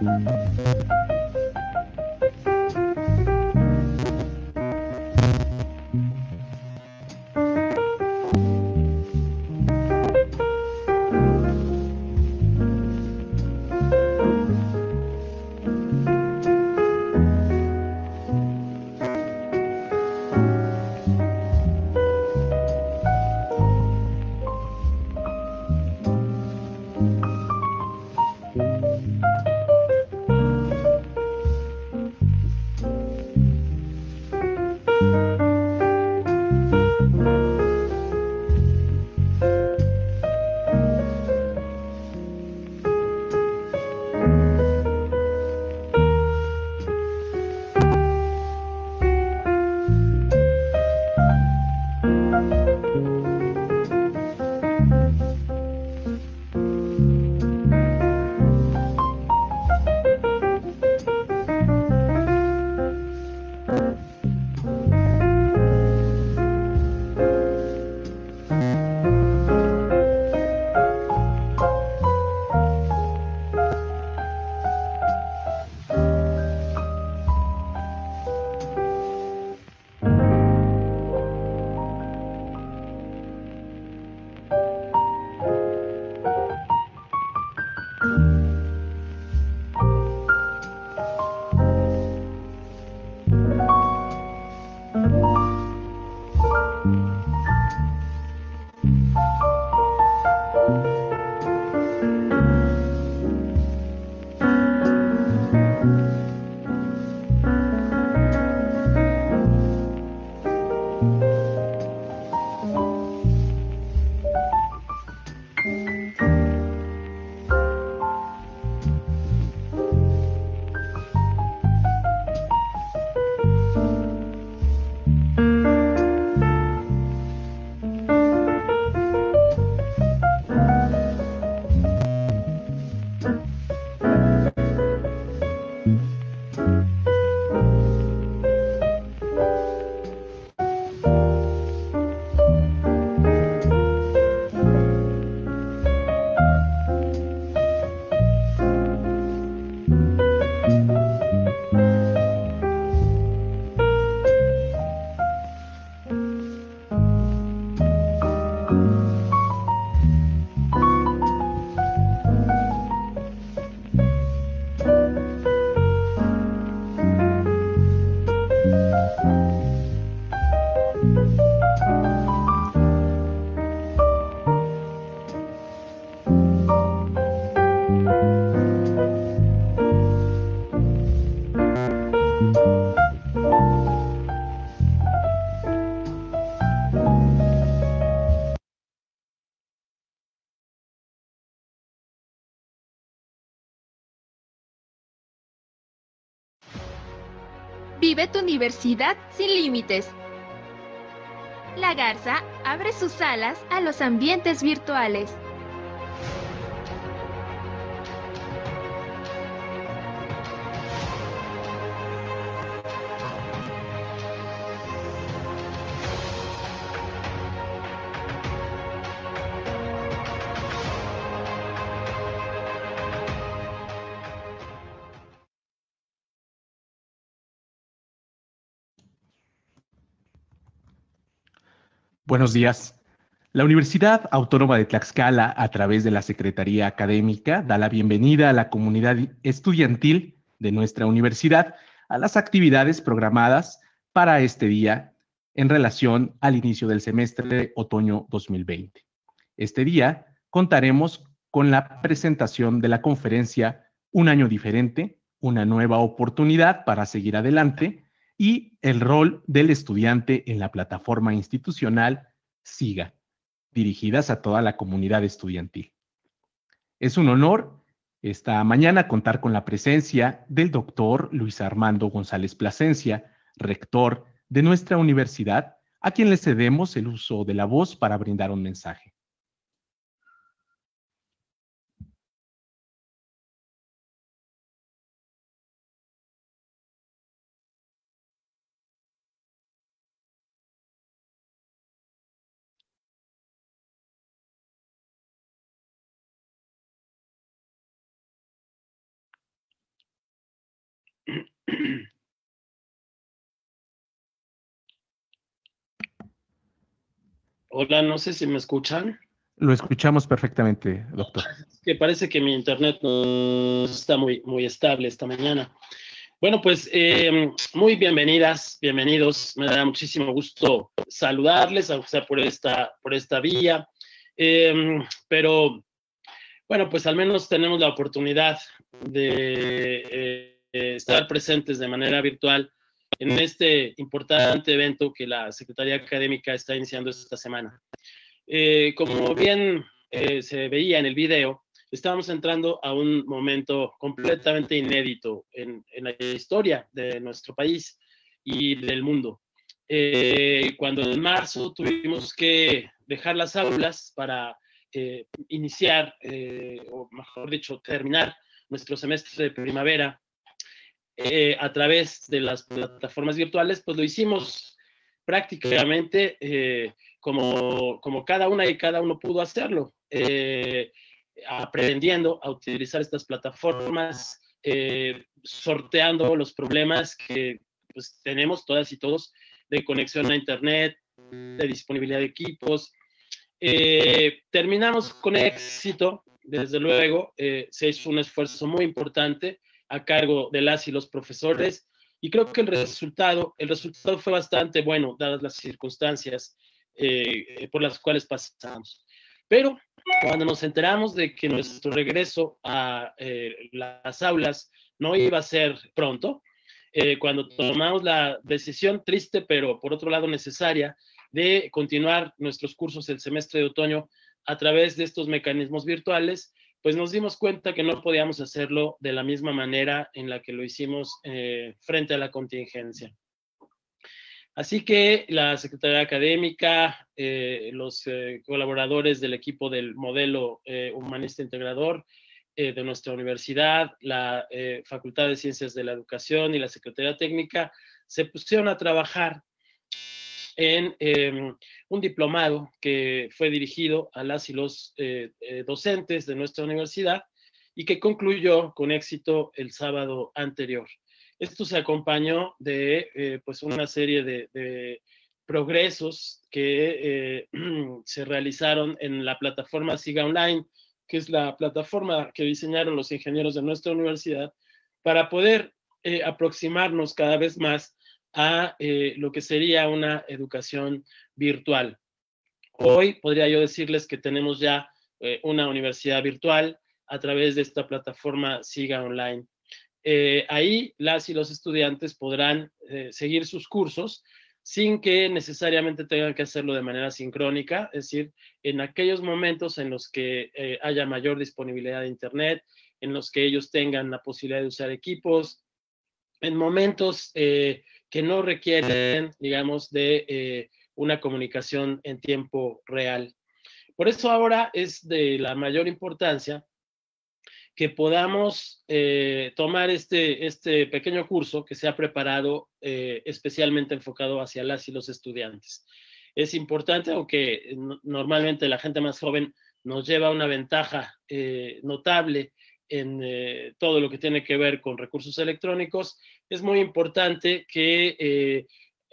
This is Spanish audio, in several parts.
Vive tu universidad sin límites. La Garza abre sus alas a los ambientes virtuales. Buenos días. La Universidad Autónoma de Tlaxcala, a través de la Secretaría Académica, da la bienvenida a la comunidad estudiantil de nuestra universidad a las actividades programadas para este día en relación al inicio del semestre otoño 2020. Este día contaremos con la presentación de la conferencia Un año diferente, una nueva oportunidad para seguir adelante, y el rol del estudiante en la plataforma institucional SIGA, dirigidas a toda la comunidad estudiantil. Es un honor esta mañana contar con la presencia del doctor Luis Armando González Plasencia, rector de nuestra universidad, a quien le cedemos el uso de la voz para brindar un mensaje. Hola, no sé si me escuchan. Lo escuchamos perfectamente, doctor. Es que parece que mi internet no está muy estable esta mañana. Bueno, pues muy bienvenidas, bienvenidos. Me da muchísimo gusto saludarles, aunque sea por esta vía. Pero bueno, pues al menos tenemos la oportunidad de estar presentes de manera virtual en este importante evento que la Secretaría Académica está iniciando esta semana. Como bien se veía en el video, estamos entrando a un momento completamente inédito en la historia de nuestro país y del mundo. Cuando en marzo tuvimos que dejar las aulas para iniciar, o mejor dicho, terminar nuestro semestre de primavera a través de las plataformas virtuales, pues lo hicimos prácticamente como cada una y cada uno pudo hacerlo, aprendiendo a utilizar estas plataformas, sorteando los problemas que pues, tenemos todas y todos de conexión a Internet, de disponibilidad de equipos. Terminamos con éxito, desde luego, se hizo un esfuerzo muy importante a cargo de las y los profesores, y creo que el resultado fue bastante bueno, dadas las circunstancias por las cuales pasamos. Pero cuando nos enteramos de que nuestro regreso a las aulas no iba a ser pronto, cuando tomamos la decisión triste, pero por otro lado necesaria, de continuar nuestros cursos el semestre de otoño a través de estos mecanismos virtuales, pues nos dimos cuenta que no podíamos hacerlo de la misma manera en la que lo hicimos frente a la contingencia. Así que la Secretaría Académica, los colaboradores del equipo del modelo humanista integrador de nuestra universidad, la Facultad de Ciencias de la Educación y la Secretaría Técnica se pusieron a trabajar en un diplomado que fue dirigido a las y los docentes de nuestra universidad y que concluyó con éxito el sábado anterior. Esto se acompañó de pues una serie de progresos que se realizaron en la plataforma SIGA Online, que es la plataforma que diseñaron los ingenieros de nuestra universidad, para poder aproximarnos cada vez más a lo que sería una educación virtual. Hoy podría yo decirles que tenemos ya una universidad virtual a través de esta plataforma SIGA Online. Ahí las y los estudiantes podrán seguir sus cursos sin que necesariamente tengan que hacerlo de manera sincrónica, es decir, en aquellos momentos en los que haya mayor disponibilidad de Internet, en los que ellos tengan la posibilidad de usar equipos, en momentos que no requieren, digamos, de una comunicación en tiempo real. Por eso ahora es de la mayor importancia que podamos tomar este pequeño curso que se ha preparado especialmente enfocado hacia las y los estudiantes. Es importante, aunque normalmente la gente más joven nos lleva una ventaja notable en todo lo que tiene que ver con recursos electrónicos, es muy importante que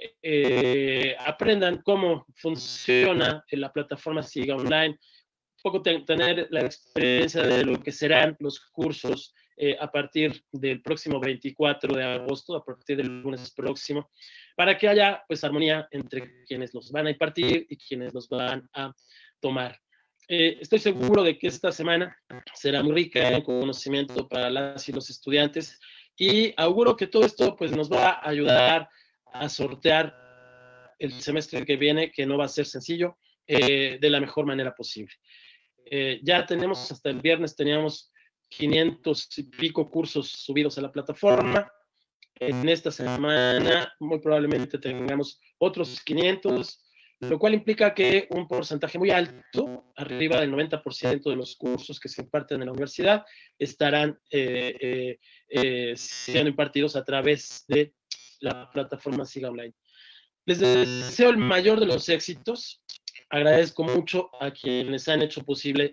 aprendan cómo funciona la plataforma SIGA Online, poco tener la experiencia de lo que serán los cursos a partir del próximo 24 de agosto, a partir del lunes próximo, para que haya pues armonía entre quienes los van a impartir y quienes los van a tomar. Estoy seguro de que esta semana será muy rica en conocimiento para las y los estudiantes, y auguro que todo esto pues nos va a ayudar a sortear el semestre que viene, que no va a ser sencillo, de la mejor manera posible. Ya tenemos, hasta el viernes teníamos 500 y pico cursos subidos a la plataforma. En esta semana muy probablemente tengamos otros 500, lo cual implica que un porcentaje muy alto, arriba del 90% de los cursos que se imparten en la universidad, estarán siendo impartidos a través de la plataforma SIGA Online. Les deseo el mayor de los éxitos. Agradezco mucho a quienes han hecho posible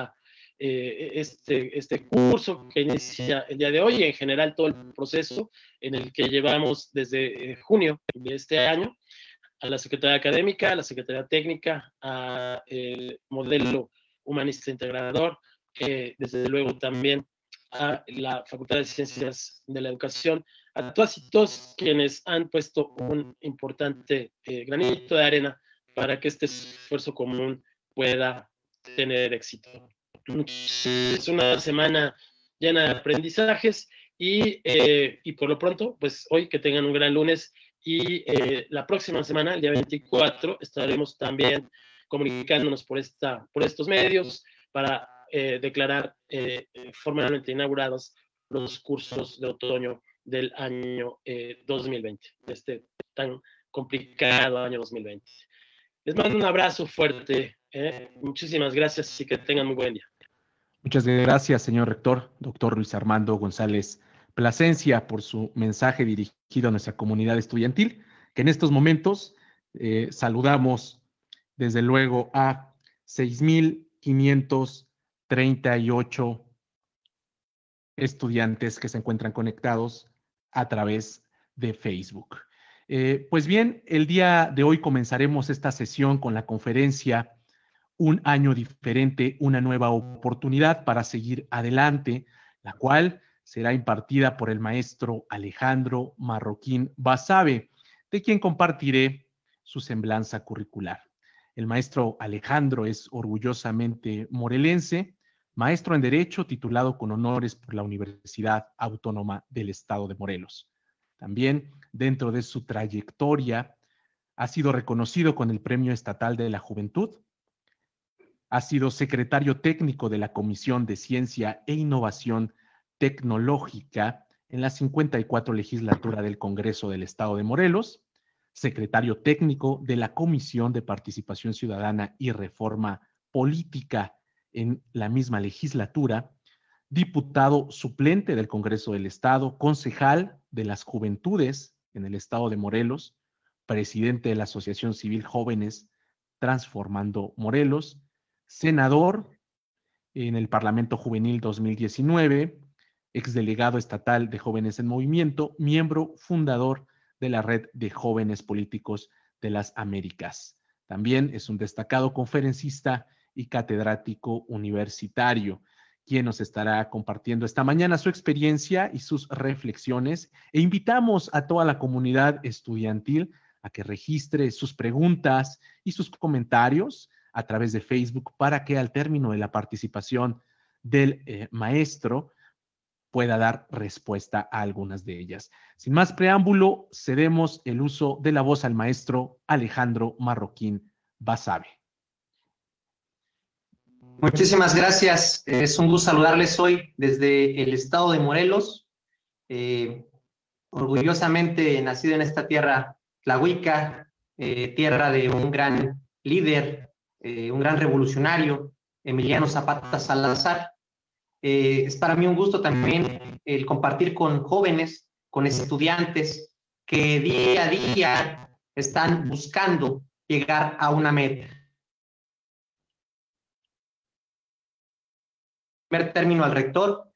este curso que inicia el día de hoy y en general todo el proceso en el que llevamos desde junio de este año a la Secretaría Académica, a la Secretaría Técnica, a Modelo Humanista Integrador, desde luego también a la Facultad de Ciencias de la Educación, a todas y todos quienes han puesto un importante granito de arena para que este esfuerzo común pueda tener éxito. Es una semana llena de aprendizajes y por lo pronto, pues hoy que tengan un gran lunes y la próxima semana, el día 24, estaremos también comunicándonos por estos medios para declarar formalmente inaugurados los cursos de otoño del año 2020, de este tan complicado año 2020. Les mando un abrazo fuerte, muchísimas gracias y que tengan muy buen día. Muchas gracias, señor rector, doctor Luis Armando González Plasencia, por su mensaje dirigido a nuestra comunidad estudiantil, que en estos momentos saludamos desde luego a 6,538 estudiantes que se encuentran conectados a través de Facebook. Pues bien, el día de hoy comenzaremos esta sesión con la conferencia Un año diferente, una nueva oportunidad para seguir adelante, la cual será impartida por el maestro Alejandro Marroquín Basabe, de quien compartiré su semblanza curricular. El maestro Alejandro es orgullosamente morelense, maestro en Derecho titulado con honores por la Universidad Autónoma del Estado de Morelos. También, dentro de su trayectoria, ha sido reconocido con el Premio Estatal de la Juventud. Ha sido secretario técnico de la Comisión de Ciencia e Innovación Tecnológica en la 54 legislatura del Congreso del Estado de Morelos, secretario técnico de la Comisión de Participación Ciudadana y Reforma Política en la misma legislatura, diputado suplente del Congreso del Estado, concejal de las Juventudes en el Estado de Morelos, presidente de la Asociación Civil Jóvenes Transformando Morelos, senador en el Parlamento Juvenil 2019, exdelegado estatal de Jóvenes en Movimiento, miembro fundador de la Red de Jóvenes Políticos de las Américas. También es un destacado conferencista y catedrático universitario, quien nos estará compartiendo esta mañana su experiencia y sus reflexiones, e invitamos a toda la comunidad estudiantil a que registre sus preguntas y sus comentarios a través de Facebook para que al término de la participación del maestro pueda dar respuesta a algunas de ellas. Sin más preámbulo, cedemos el uso de la voz al maestro Alejandro Marroquín Basabe. Muchísimas gracias. Es un gusto saludarles hoy desde el estado de Morelos. Orgullosamente nacido en esta tierra tlahuica, tierra de un gran líder, un gran revolucionario, Emiliano Zapata Salazar. Es para mí un gusto también el compartir con jóvenes, con estudiantes que día a día están buscando llegar a una meta. En primer término al rector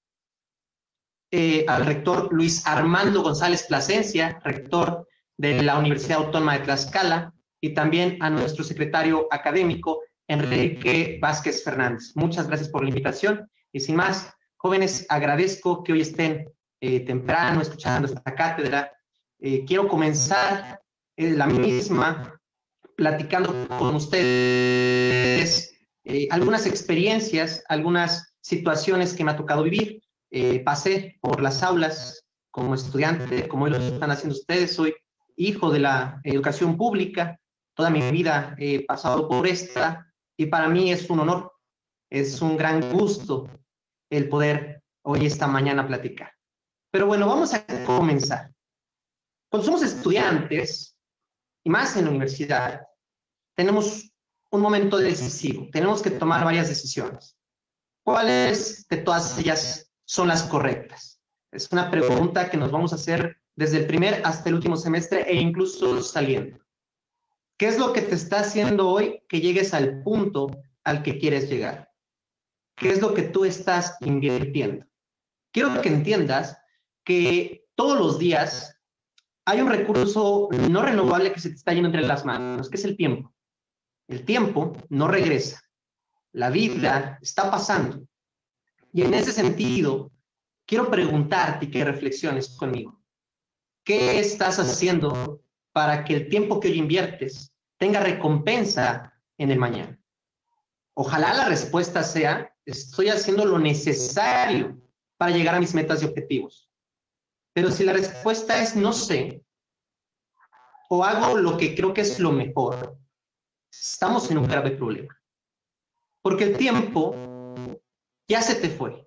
Luis Armando González Plasencia, rector de la Universidad Autónoma de Tlaxcala, y también a nuestro secretario académico, Enrique Vázquez Fernández. Muchas gracias por la invitación. Y sin más, jóvenes, agradezco que hoy estén temprano escuchando esta cátedra. Quiero comenzar la misma platicando con ustedes algunas experiencias, algunas situaciones que me ha tocado vivir. Pasé por las aulas como estudiante, como hoy lo están haciendo ustedes. Soy hijo de la educación pública. Toda mi vida he pasado por esta y para mí es un honor, es un gran gusto el poder hoy esta mañana platicar. Pero bueno, vamos a comenzar. Cuando somos estudiantes, y más en la universidad, tenemos un momento decisivo. Tenemos que tomar varias decisiones. ¿Cuáles de todas ellas son las correctas? Es una pregunta que nos vamos a hacer desde el primer hasta el último semestre e incluso saliendo. ¿Qué es lo que te está haciendo hoy que llegues al punto al que quieres llegar? ¿Qué es lo que tú estás invirtiendo? Quiero que entiendas que todos los días hay un recurso no renovable que se te está yendo entre las manos, que es el tiempo. El tiempo no regresa. La vida está pasando. Y en ese sentido, quiero preguntarte y que reflexiones conmigo. ¿Qué estás haciendo para que el tiempo que hoy inviertes tenga recompensa en el mañana? Ojalá la respuesta sea, estoy haciendo lo necesario para llegar a mis metas y objetivos. Pero si la respuesta es no sé, o hago lo que creo que es lo mejor, estamos en un grave problema. Porque el tiempo ya se te fue.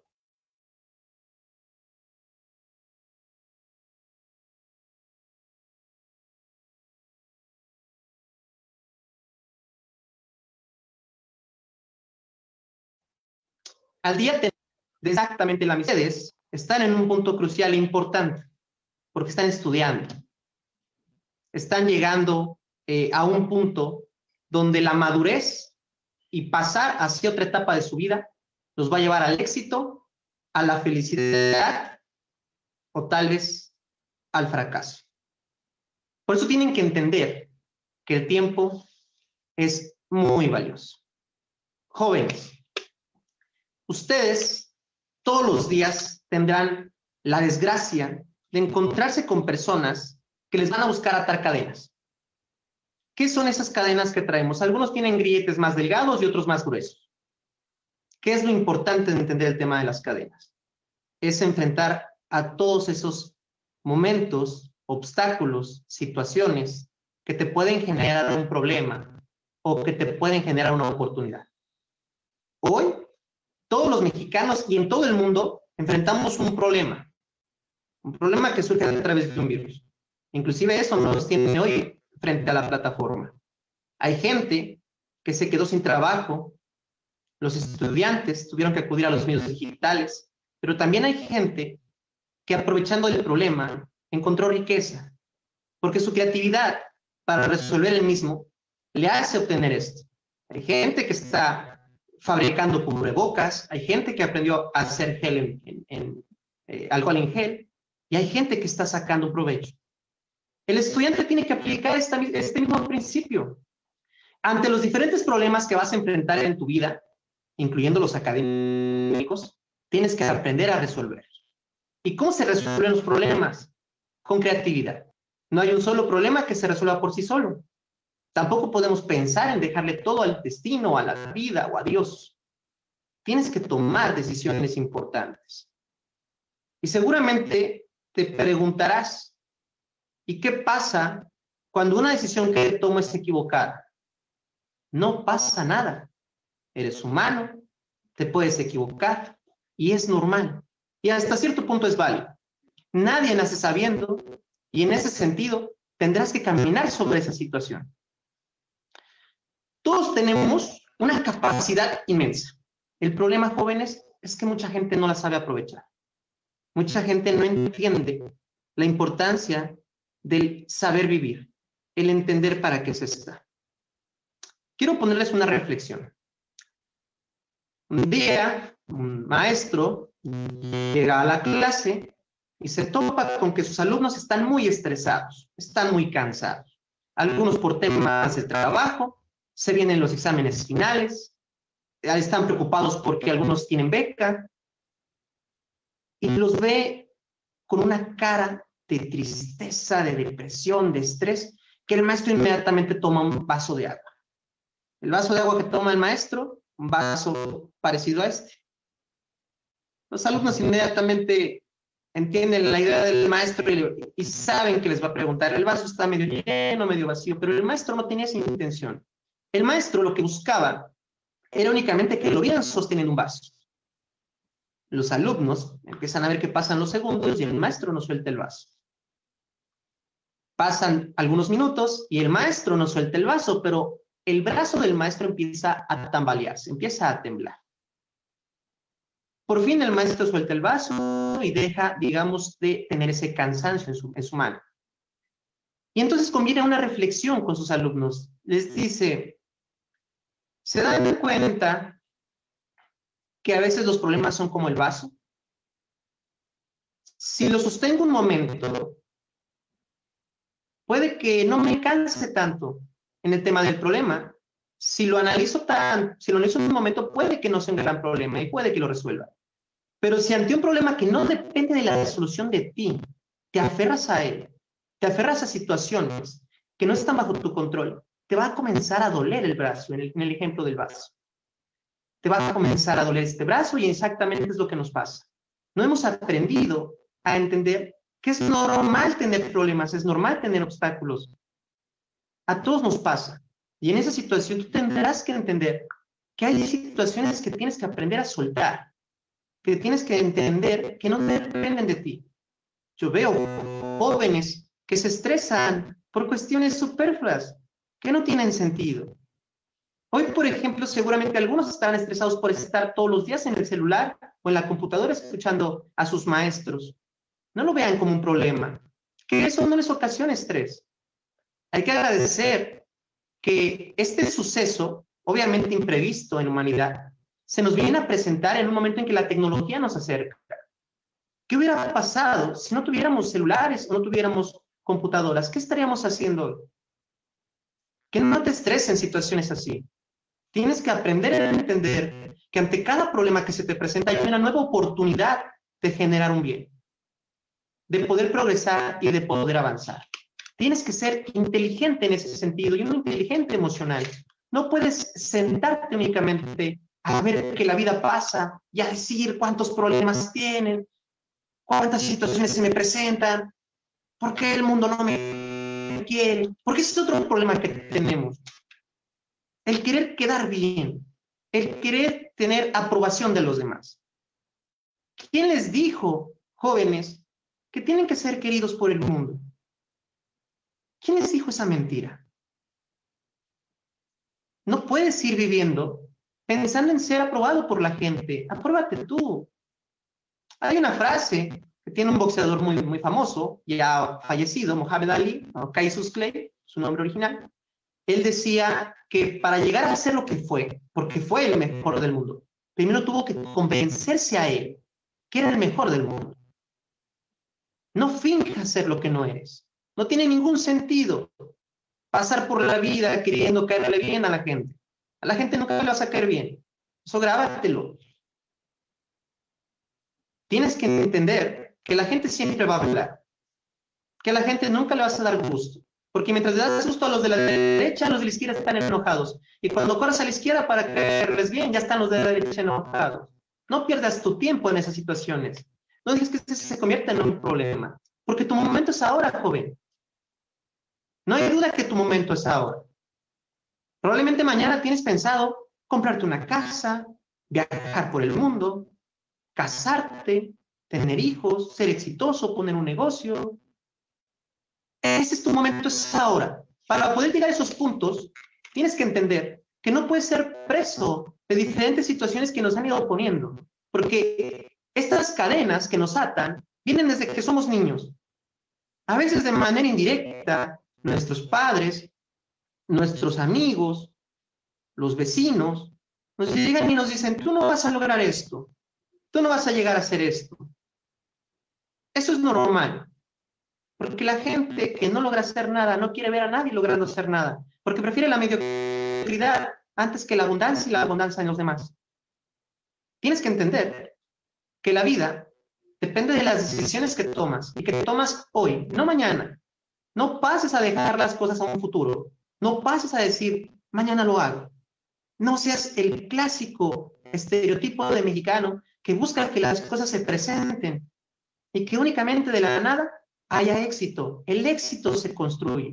Al día de exactamente la mitad, ustedes están en un punto crucial e importante, porque están estudiando. Están llegando a un punto donde la madurez y pasar hacia otra etapa de su vida los va a llevar al éxito, a la felicidad o tal vez al fracaso. Por eso tienen que entender que el tiempo es muy valioso. Jóvenes, ustedes todos los días tendrán la desgracia de encontrarse con personas que les van a buscar atar cadenas. ¿Qué son esas cadenas que traemos? Algunos tienen grilletes más delgados y otros más gruesos. ¿Qué es lo importante de entender el tema de las cadenas? Es enfrentar a todos esos momentos, obstáculos, situaciones que te pueden generar un problema o que te pueden generar una oportunidad. Hoy, todos los mexicanos y en todo el mundo enfrentamos un problema que surge a través de un virus. Inclusive eso nos tiene hoy frente a la plataforma. Hay gente que se quedó sin trabajo, los estudiantes tuvieron que acudir a los medios digitales, pero también hay gente que aprovechando el problema encontró riqueza, porque su creatividad para resolver el mismo le hace obtener esto. Hay gente que está fabricando cubrebocas, hay gente que aprendió a hacer gel alcohol en gel, y hay gente que está sacando provecho. El estudiante tiene que aplicar este mismo principio. Ante los diferentes problemas que vas a enfrentar en tu vida, incluyendo los académicos, tienes que aprender a resolver. ¿Y cómo se resuelven los problemas? Con creatividad. No hay un solo problema que se resuelva por sí solo. Tampoco podemos pensar en dejarle todo al destino, a la vida o a Dios. Tienes que tomar decisiones importantes. Y seguramente te preguntarás, ¿y qué pasa cuando una decisión que tomo es equivocada? No pasa nada. Eres humano, te puedes equivocar y es normal. Y hasta cierto punto es válido. Nadie nace sabiendo y en ese sentido tendrás que caminar sobre esa situación. Todos tenemos una capacidad inmensa. El problema, jóvenes, es que mucha gente no la sabe aprovechar. Mucha gente no entiende la importancia del saber vivir, el entender para qué se está. Quiero ponerles una reflexión. Un día, un maestro llega a la clase y se topa con que sus alumnos están muy estresados, están muy cansados. Algunos por temas de trabajo, se vienen los exámenes finales, están preocupados porque algunos tienen beca, y los ve con una cara de tristeza, de depresión, de estrés, que el maestro inmediatamente toma un vaso de agua. El vaso de agua que toma el maestro, un vaso parecido a este. Los alumnos inmediatamente entienden la idea del maestro y saben que les va a preguntar, el vaso está medio lleno, medio vacío, pero el maestro no tenía esa intención. El maestro lo que buscaba era únicamente que lo vieran sosteniendo un vaso. Los alumnos empiezan a ver que pasan los segundos y el maestro no suelta el vaso. Pasan algunos minutos y el maestro no suelta el vaso, pero el brazo del maestro empieza a tambalearse, empieza a temblar. Por fin el maestro suelta el vaso y deja, digamos, de tener ese cansancio en su mano. Y entonces conviene a una reflexión con sus alumnos. Les dice, ¿se dan cuenta que a veces los problemas son como el vaso? Si lo sostengo un momento, puede que no me canse tanto en el tema del problema. Si lo analizo en un momento, puede que no sea un gran problema y puede que lo resuelva. Pero si ante un problema que no depende de la resolución de ti, te aferras a él, te aferras a situaciones que no están bajo tu control, te va a comenzar a doler el brazo, en el ejemplo del vaso. Te va a comenzar a doler este brazo y exactamente es lo que nos pasa. No hemos aprendido a entender que es normal tener problemas, es normal tener obstáculos. A todos nos pasa. Y en esa situación tú tendrás que entender que hay situaciones que tienes que aprender a soltar, que tienes que entender que no dependen de ti. Yo veo jóvenes que se estresan por cuestiones superfluas, que no tienen sentido. Hoy, por ejemplo, seguramente algunos estarán estresados por estar todos los días en el celular o en la computadora escuchando a sus maestros. No lo vean como un problema, que eso no les ocasiona estrés. Hay que agradecer que este suceso, obviamente imprevisto en humanidad, se nos viene a presentar en un momento en que la tecnología nos acerca. ¿Qué hubiera pasado si no tuviéramos celulares o no tuviéramos computadoras? ¿Qué estaríamos haciendo hoy? Que no te estresen situaciones así. Tienes que aprender a entender que ante cada problema que se te presenta hay una nueva oportunidad de generar un bien, de poder progresar y de poder avanzar. Tienes que ser inteligente en ese sentido y un inteligente emocional. No puedes sentarte únicamente a ver que la vida pasa y a decir cuántos problemas tienen, cuántas situaciones se me presentan, por qué el mundo no me quiere, porque ese es otro problema que tenemos. El querer quedar bien, el querer tener aprobación de los demás. ¿Quién les dijo, jóvenes, que tienen que ser queridos por el mundo? ¿Quién les dijo esa mentira? No puedes ir viviendo pensando en ser aprobado por la gente. Apróbate tú. Hay una frase que tiene un boxeador muy famoso, ya fallecido, Muhammad Ali, o Cassius Clay, su nombre original. Él decía que para llegar a ser lo que fue, porque fue el mejor del mundo, primero tuvo que convencerse a él que era el mejor del mundo. No finjas ser lo que no eres. No tiene ningún sentido pasar por la vida queriendo caerle bien a la gente. A la gente nunca le vas a caer bien. Eso grábatelo. Tienes que entender que la gente siempre va a hablar. Que a la gente nunca le vas a dar gusto. Porque mientras le das gusto a los de la derecha, los de la izquierda están enojados. Y cuando corres a la izquierda para caerles bien, ya están los de la derecha enojados. No pierdas tu tiempo en esas situaciones. No dejes que se convierta en un problema. Porque tu momento es ahora, joven. No hay duda que tu momento es ahora. Probablemente mañana tienes pensado comprarte una casa, viajar por el mundo, casarte, tener hijos, ser exitoso, poner un negocio. Ese es tu momento, es ahora. Para poder llegar a esos puntos, tienes que entender que no puedes ser preso de diferentes situaciones que nos han ido poniendo. Porque estas cadenas que nos atan vienen desde que somos niños. A veces de manera indirecta, nuestros padres, nuestros amigos, los vecinos, nos llegan y nos dicen, tú no vas a lograr esto, tú no vas a llegar a hacer esto. Eso es normal, porque la gente que no logra hacer nada no quiere ver a nadie logrando hacer nada, porque prefiere la mediocridad antes que la abundancia y la abundancia en los demás. Tienes que entender que la vida depende de las decisiones que tomas y que tomas hoy, no mañana. No pases a dejar las cosas a un futuro. No pases a decir, mañana lo hago. No seas el clásico estereotipo de mexicano que busca que las cosas se presenten y que únicamente de la nada haya éxito. El éxito se construye.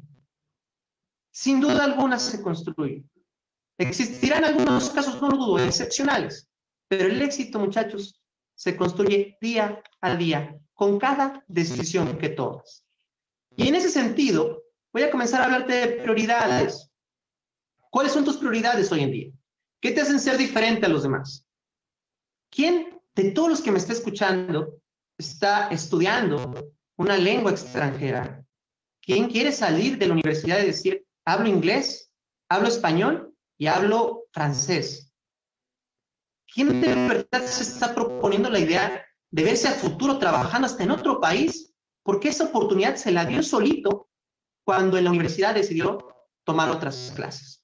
Sin duda alguna se construye. Existirán algunos casos, no lo dudo, excepcionales, pero el éxito, muchachos, se construye día a día con cada decisión que tomas. Y en ese sentido, voy a comenzar a hablarte de prioridades. ¿Cuáles son tus prioridades hoy en día? ¿Qué te hacen ser diferente a los demás? ¿Quién de todos los que me está escuchando está estudiando una lengua extranjera? ¿Quién quiere salir de la universidad y decir, hablo inglés, hablo español y hablo francés? ¿Quién de verdad se está proponiendo la idea de verse a futuro trabajando hasta en otro país? Porque esa oportunidad se la dio solito cuando en la universidad decidió tomar otras clases?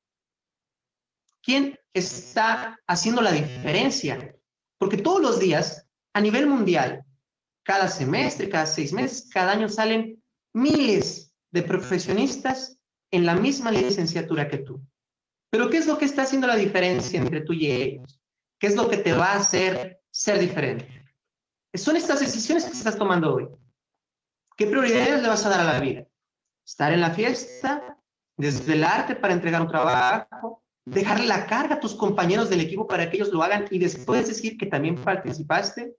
¿Quién está haciendo la diferencia? Porque todos los días, a nivel mundial, cada semestre, cada 6 meses, cada año salen miles de profesionistas en la misma licenciatura que tú. Pero ¿qué es lo que está haciendo la diferencia entre tú y ellos? ¿Qué es lo que te va a hacer ser diferente? Son estas decisiones que estás tomando hoy. ¿Qué prioridades le vas a dar a la vida? ¿Estar en la fiesta? ¿Desvelarte para entregar un trabajo? ¿Dejarle la carga a tus compañeros del equipo para que ellos lo hagan y después decir que también participaste?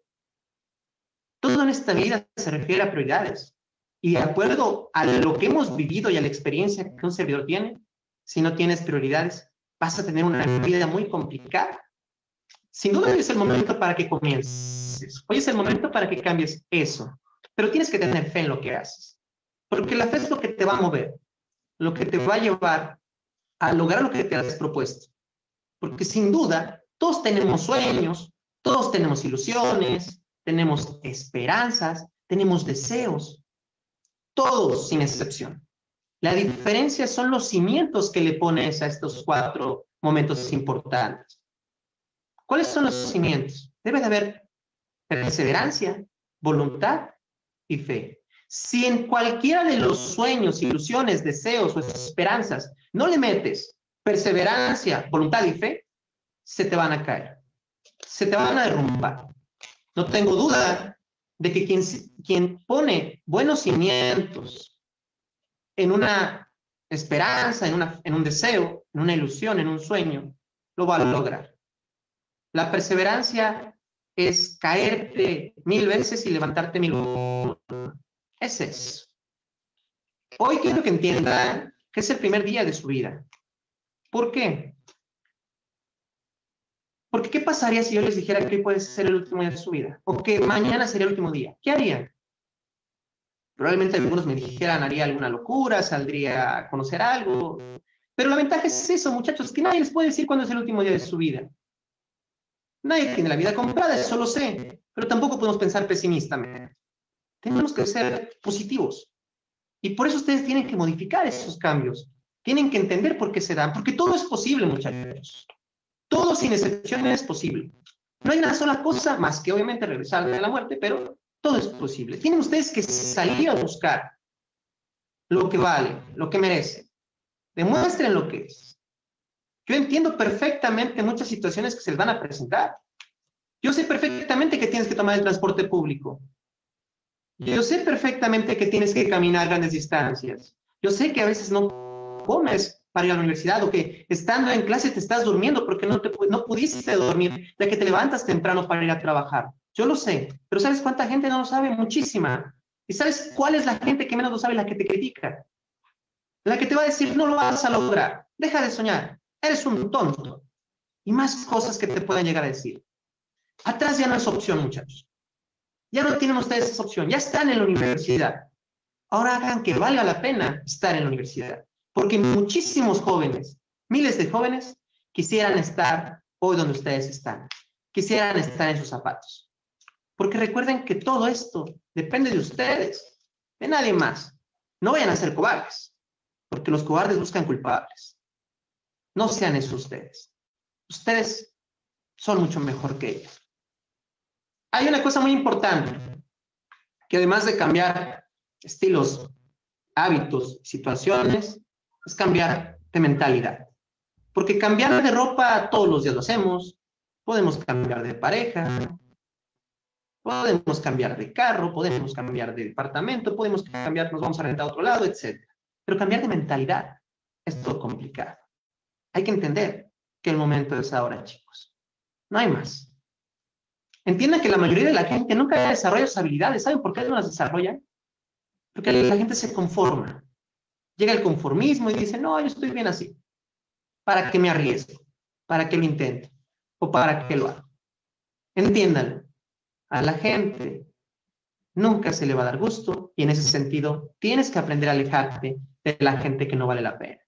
Todo en esta vida se refiere a prioridades. Y de acuerdo a lo que hemos vivido y a la experiencia que un servidor tiene, si no tienes prioridades, vas a tener una vida muy complicada. Sin duda hoy es el momento para que comiences. Hoy es el momento para que cambies eso. Pero tienes que tener fe en lo que haces. Porque la fe es lo que te va a mover, lo que te va a llevar a lograr lo que te has propuesto. Porque sin duda, todos tenemos sueños, todos tenemos ilusiones, tenemos esperanzas, tenemos deseos. Todos, sin excepción. La diferencia son los cimientos que le pones a estos 4 momentos importantes. ¿Cuáles son los cimientos? Debe de haber perseverancia, voluntad y fe. Si en cualquiera de los sueños, ilusiones, deseos o esperanzas no le metes perseverancia, voluntad y fe, se te van a caer, se te van a derrumbar. No tengo duda de que quien pone buenos cimientos en una esperanza, en un deseo, en una ilusión, en un sueño, lo va a lograr. La perseverancia es caerte 1000 veces y levantarte 1000. Es eso. Hoy quiero que entiendan que es el primer día de su vida. ¿Por qué? Porque ¿qué pasaría si yo les dijera que hoy puede ser el último día de su vida? O que mañana sería el último día. ¿Qué harían? Probablemente algunos me dijeran, haría alguna locura, saldría a conocer algo. Pero la ventaja es eso, muchachos, que nadie les puede decir cuándo es el último día de su vida. Nadie tiene la vida comprada, eso lo sé. Pero tampoco podemos pensar pesimistamente. Tenemos que ser positivos. Y por eso ustedes tienen que modificar esos cambios. Tienen que entender por qué se dan. Porque todo es posible, muchachos. Todo sin excepción es posible. No hay una sola cosa más que obviamente regresar de la muerte, pero todo es posible. Tienen ustedes que salir a buscar lo que vale, lo que merece. Demuestren lo que es. Yo entiendo perfectamente muchas situaciones que se les van a presentar. Yo sé perfectamente que tienes que tomar el transporte público. Yo sé perfectamente que tienes que caminar grandes distancias. Yo sé que a veces no comes para ir a la universidad o que estando en clase te estás durmiendo porque no pudiste dormir, ya que te levantas temprano para ir a trabajar. Yo lo sé, pero ¿sabes cuánta gente no lo sabe? Muchísima. ¿Y sabes cuál es la gente que menos lo sabe? La que te critica. La que te va a decir, no lo vas a lograr, deja de soñar, eres un tonto. Y más cosas que te puedan llegar a decir. Atrás ya no es opción, muchachos. Ya no tienen ustedes esa opción, ya están en la universidad. Ahora hagan que valga la pena estar en la universidad. Porque muchísimos jóvenes, miles de jóvenes, quisieran estar hoy donde ustedes están. Quisieran estar en sus zapatos. Porque recuerden que todo esto depende de ustedes, de nadie más. No vayan a ser cobardes, porque los cobardes buscan culpables. No sean eso ustedes. Ustedes son mucho mejor que ellos. Hay una cosa muy importante, que además de cambiar estilos, hábitos, situaciones, es cambiar de mentalidad. Porque cambiar de ropa todos los días lo hacemos, podemos cambiar de pareja, podemos cambiar de carro, podemos cambiar de departamento, podemos cambiar, nos vamos a rentar a otro lado, etc. Pero cambiar de mentalidad es todo complicado. Hay que entender que el momento es ahora, chicos. No hay más. Entiendan que la mayoría de la gente nunca desarrolla sus habilidades. ¿Saben por qué no las desarrollan? Porque la gente se conforma. Llega el conformismo y dice, no, yo estoy bien así. ¿Para qué me arriesgo? ¿Para qué lo intento? ¿O para qué lo hago? Entiéndanlo. A la gente nunca se le va a dar gusto y en ese sentido tienes que aprender a alejarte de la gente que no vale la pena.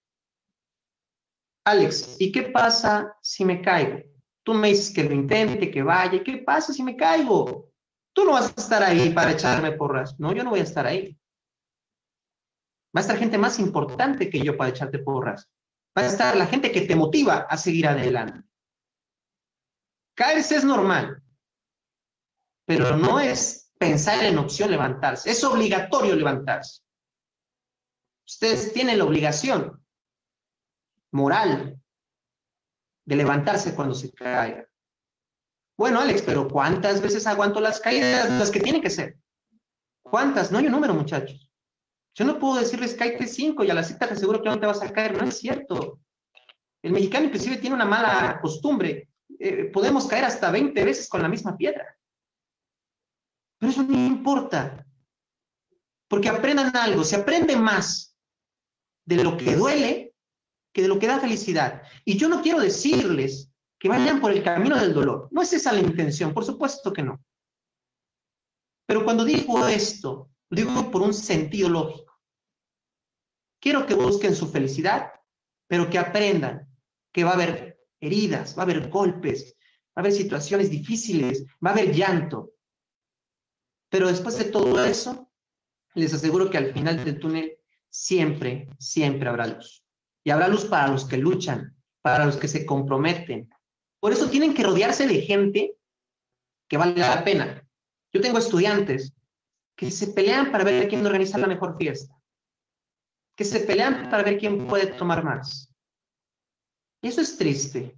Alex, ¿y qué pasa si me caigo? Tú me dices que lo intente, que vaya. ¿Y qué pasa si me caigo? Tú no vas a estar ahí para echarme porras. No, yo no voy a estar ahí. Va a estar gente más importante que yo para echarte porras. Va a estar la gente que te motiva a seguir adelante. Caerse es normal, pero no es pensar en opción levantarse. Es obligatorio levantarse. Ustedes tienen la obligación moral de levantarse cuando se caiga. Bueno, Alex, pero ¿cuántas veces aguanto las caídas? Las que tienen que ser. ¿Cuántas? No hay un número, muchachos. Yo no puedo decirles cáete 5 y a la cita te aseguro que no te vas a caer. No es cierto. El mexicano inclusive tiene una mala costumbre. Podemos caer hasta 20 veces con la misma piedra. Pero eso no importa. Porque aprendan algo. Se aprende más de lo que duele que de lo que da felicidad. Y yo no quiero decirles que vayan por el camino del dolor. No es esa la intención, por supuesto que no. Pero cuando digo esto, lo digo por un sentido lógico. Quiero que busquen su felicidad, pero que aprendan que va a haber heridas, va a haber golpes, va a haber situaciones difíciles, va a haber llanto. Pero después de todo eso, les aseguro que al final del túnel siempre, siempre habrá luz. Y habrá luz para los que luchan, para los que se comprometen. Por eso tienen que rodearse de gente que vale la pena. Yo tengo estudiantes que se pelean para ver quién organiza la mejor fiesta, que se pelean para ver quién puede tomar más. Y eso es triste.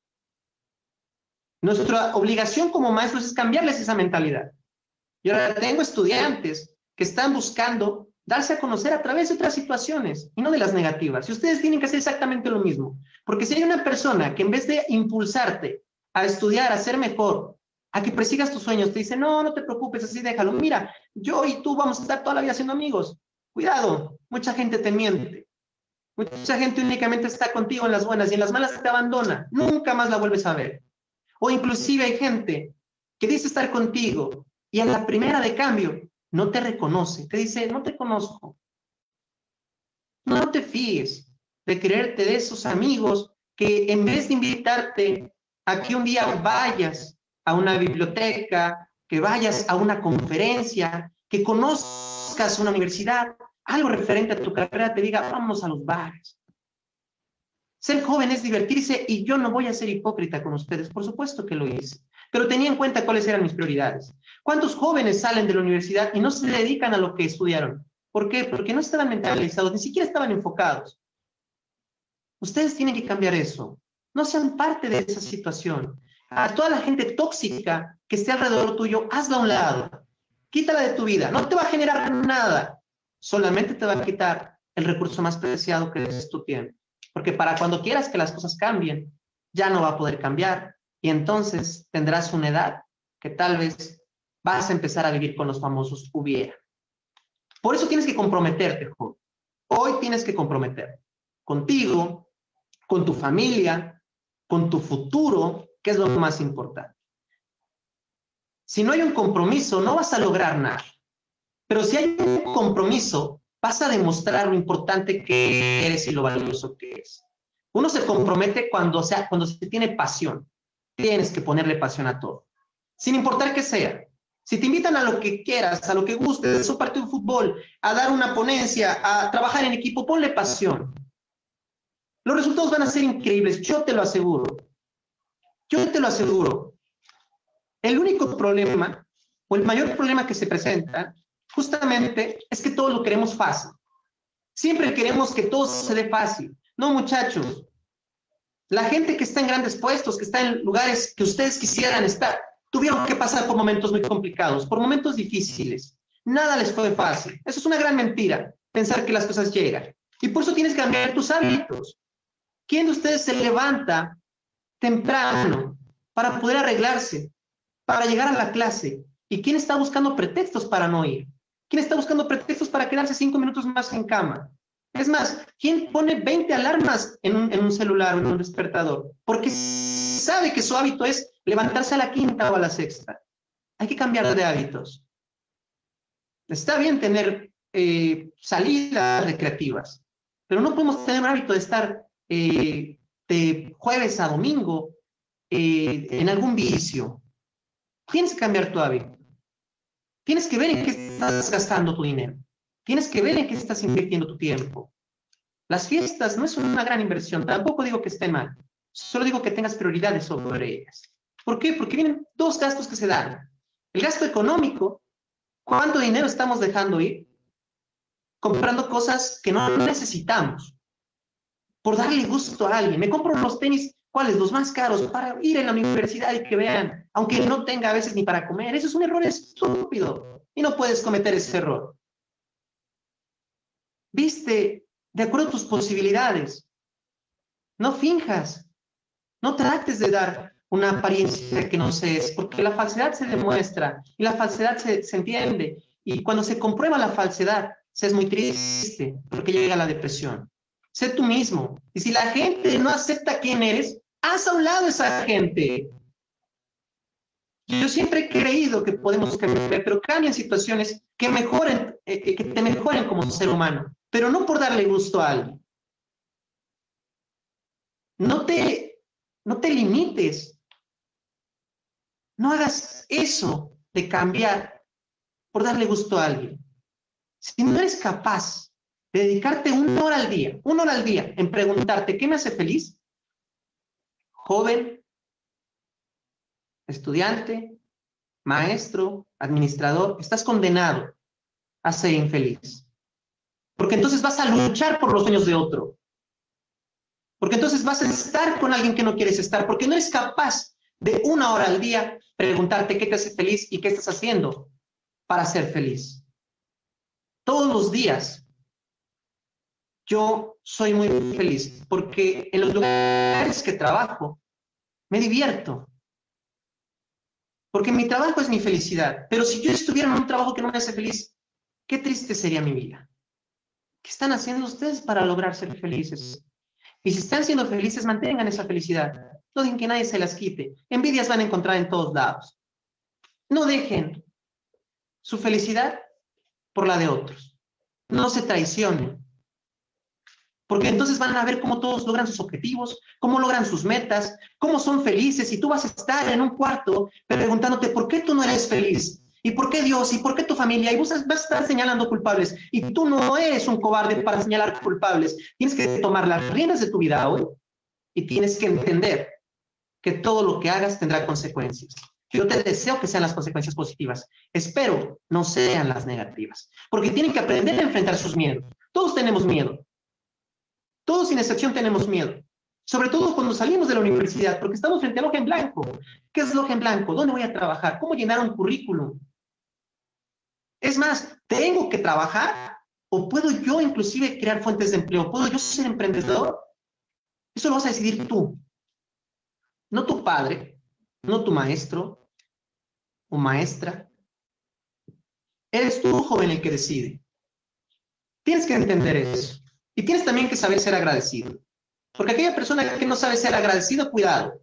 Nuestra obligación como maestros es cambiarles esa mentalidad. Yo ahora tengo estudiantes que están buscando darse a conocer a través de otras situaciones y no de las negativas. Y ustedes tienen que hacer exactamente lo mismo. Porque si hay una persona que en vez de impulsarte a estudiar, a ser mejor, a que persigas tus sueños, te dice, no, no te preocupes, así déjalo. Mira, yo y tú vamos a estar toda la vida siendo amigos. Cuidado, mucha gente te miente. Mucha gente únicamente está contigo en las buenas y en las malas te abandona. Nunca más la vuelves a ver. O inclusive hay gente que dice estar contigo y a la primera de cambio no te reconoce. Te dice, no te conozco. No te fíes de creerte de esos amigos que en vez de invitarte a que un día vayas a una biblioteca, que vayas a una conferencia, que conozcas una universidad, algo referente a tu carrera, te diga, vamos a los bares. Ser joven es divertirse y yo no voy a ser hipócrita con ustedes, por supuesto que lo hice, pero tenía en cuenta cuáles eran mis prioridades. ¿Cuántos jóvenes salen de la universidad y no se dedican a lo que estudiaron? ¿Por qué? Porque no estaban mentalizados, ni siquiera estaban enfocados. Ustedes tienen que cambiar eso. No sean parte de esa situación. A toda la gente tóxica que esté alrededor tuyo, hazla a un lado. Quítala de tu vida. No te va a generar nada. Solamente te va a quitar el recurso más preciado que es tu tiempo. Porque para cuando quieras que las cosas cambien, ya no va a poder cambiar. Y entonces tendrás una edad que tal vez vas a empezar a vivir con los famosos hubiera. Por eso tienes que comprometerte, joven. Hoy tienes que comprometerte contigo, con tu familia, con tu futuro, que es lo más importante. Si no hay un compromiso, no vas a lograr nada. Pero si hay un compromiso, vas a demostrar lo importante que eres y lo valioso que es. Uno se compromete cuando se tiene pasión. Tienes que ponerle pasión a todo, sin importar qué sea. Si te invitan a lo que quieras, a lo que gustes, a un partido de fútbol, a dar una ponencia, a trabajar en equipo, ponle pasión. Los resultados van a ser increíbles, yo te lo aseguro. Yo te lo aseguro. El único problema, o el mayor problema que se presenta, justamente es que todos lo queremos fácil. Siempre queremos que todo se dé fácil. No, muchachos. La gente que está en grandes puestos, que está en lugares que ustedes quisieran estar, tuvieron que pasar por momentos muy complicados, por momentos difíciles. Nada les fue fácil. Eso es una gran mentira, pensar que las cosas llegan. Y por eso tienes que cambiar tus hábitos. ¿Quién de ustedes se levanta temprano para poder arreglarse, para llegar a la clase? ¿Y quién está buscando pretextos para no ir? ¿Quién está buscando pretextos para quedarse 5 minutos más en cama? Es más, ¿quién pone 20 alarmas en un celular o en un despertador? Porque sabe que su hábito es levantarse a la 5ª o a la 6ª. Hay que cambiar de hábitos. Está bien tener salidas recreativas, pero no podemos tener un hábito de estar de jueves a domingo en algún vicio. Tienes que cambiar tu hábito. Tienes que ver en qué estás gastando tu dinero. Tienes que ver en qué estás invirtiendo tu tiempo. Las fiestas no es una gran inversión, tampoco digo que esté mal, solo digo que tengas prioridades sobre ellas. ¿Por qué? Porque vienen dos gastos que se dan. El gasto económico, ¿cuánto dinero estamos dejando ir? Comprando cosas que no necesitamos, por darle gusto a alguien. Me compro los tenis, ¿cuáles? Los más caros, para ir a la universidad y que vean, aunque no tenga a veces ni para comer. Eso es un error estúpido y no puedes cometer ese error. Viste de acuerdo a tus posibilidades. No finjas, no trates de dar una apariencia que no es, porque la falsedad se demuestra y la falsedad se entiende. Y cuando se comprueba la falsedad, se es muy triste porque llega la depresión. Sé tú mismo. Y si la gente no acepta quién eres, haz a un lado a esa gente. Yo siempre he creído que podemos cambiar, pero cambian situaciones que mejoren, que te mejoren como ser humano, pero no por darle gusto a alguien. No te limites. No hagas eso de cambiar por darle gusto a alguien. Si no eres capaz de dedicarte 1 hora al día en preguntarte ¿qué me hace feliz? Joven, estudiante, maestro, administrador, estás condenado a ser infeliz. Porque entonces vas a luchar por los sueños de otro. Porque entonces vas a estar con alguien que no quieres estar, porque no eres capaz de 1 hora al día preguntarte qué te hace feliz y qué estás haciendo para ser feliz. Todos los días yo soy muy feliz porque en los lugares que trabajo me divierto. Porque mi trabajo es mi felicidad. Pero si yo estuviera en un trabajo que no me hace feliz, qué triste sería mi vida. ¿Qué están haciendo ustedes para lograr ser felices? Y si están siendo felices, mantengan esa felicidad. No dejen que nadie se las quite. Envidias van a encontrar en todos lados. No dejen su felicidad por la de otros. No se traicionen. Porque entonces van a ver cómo todos logran sus objetivos, cómo logran sus metas, cómo son felices, y tú vas a estar en un cuarto preguntándote por qué tú no eres feliz, y por qué Dios, y por qué tu familia, y vos vas a estar señalando culpables, y tú no eres un cobarde para señalar culpables. Tienes que tomar las riendas de tu vida hoy, y tienes que entender que todo lo que hagas tendrá consecuencias. Yo te deseo que sean las consecuencias positivas. Espero no sean las negativas, porque tienen que aprender a enfrentar sus miedos. Todos tenemos miedo. Todos sin excepción tenemos miedo, sobre todo cuando salimos de la universidad, porque estamos frente a la hoja en blanco. ¿Qué es la hoja en blanco? ¿Dónde voy a trabajar? ¿Cómo llenar un currículum? Es más, ¿tengo que trabajar? ¿O puedo yo inclusive crear fuentes de empleo? ¿Puedo yo ser emprendedor? Eso lo vas a decidir tú. No tu padre, no tu maestro o maestra. Eres tú, joven, el que decide. Tienes que entender eso. Y tienes también que saber ser agradecido. Porque aquella persona que no sabe ser agradecido, cuidado.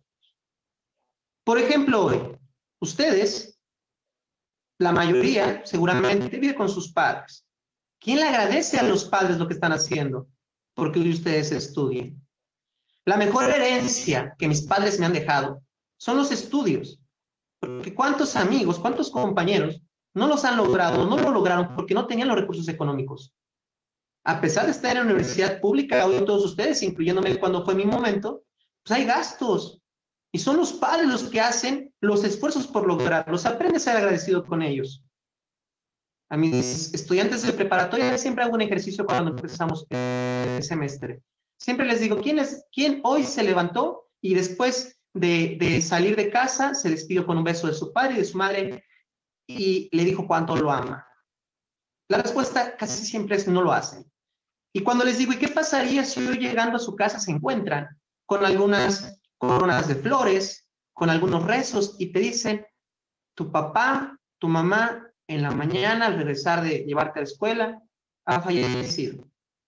Por ejemplo, hoy, ustedes, la mayoría, seguramente vive con sus padres. ¿Quién le agradece a los padres lo que están haciendo? Porque hoy ustedes estudien. La mejor herencia que mis padres me han dejado son los estudios. Porque ¿cuántos amigos, cuántos compañeros no los han logrado, no lo lograron porque no tenían los recursos económicos? A pesar de estar en la universidad pública, hoy todos ustedes, incluyéndome cuando fue mi momento, pues hay gastos. Y son los padres los que hacen los esfuerzos por lograrlos. Aprende a ser agradecido con ellos. A mis estudiantes de preparatoria siempre hago un ejercicio cuando empezamos el semestre. Siempre les digo, ¿quién hoy se levantó y después de salir de casa se despidió con un beso de su padre y de su madre y le dijo cuánto lo ama? La respuesta casi siempre es no lo hacen. Y cuando les digo, ¿y qué pasaría si hoy llegando a su casa se encuentran con algunas coronas de flores, con algunos rezos y te dicen, tu papá, tu mamá, en la mañana al regresar de llevarte a la escuela, ha fallecido?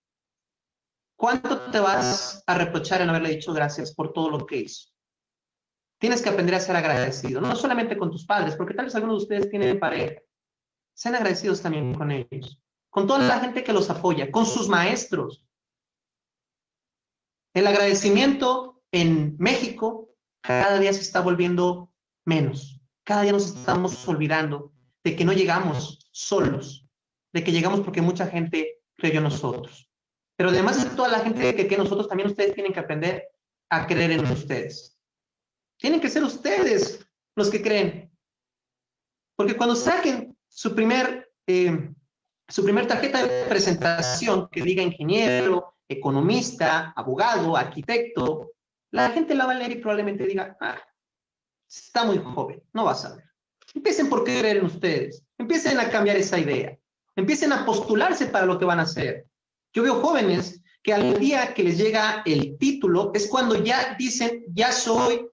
¿Cuánto te vas a reprochar en haberle dicho gracias por todo lo que hizo? Tienes que aprender a ser agradecido, no solamente con tus padres, porque tal vez algunos de ustedes tienen pareja. Sean agradecidos también con ellos, con toda la gente que los apoya, con sus maestros. El agradecimiento en México cada día se está volviendo menos. Cada día nos estamos olvidando de que no llegamos solos. de que llegamos porque mucha gente creyó en nosotros. Pero además de toda la gente que cree en nosotros, también ustedes tienen que aprender a creer en ustedes. Tienen que ser ustedes los que creen. Porque cuando saquen su primer tarjeta de presentación que diga ingeniero, economista, abogado, arquitecto, la gente la va a leer y probablemente diga, está muy joven, no va a saber. Empiecen por creer en ustedes, empiecen a cambiar esa idea, empiecen a postularse para lo que van a hacer. Yo veo jóvenes que al día que les llega el título es cuando ya dicen, ya soy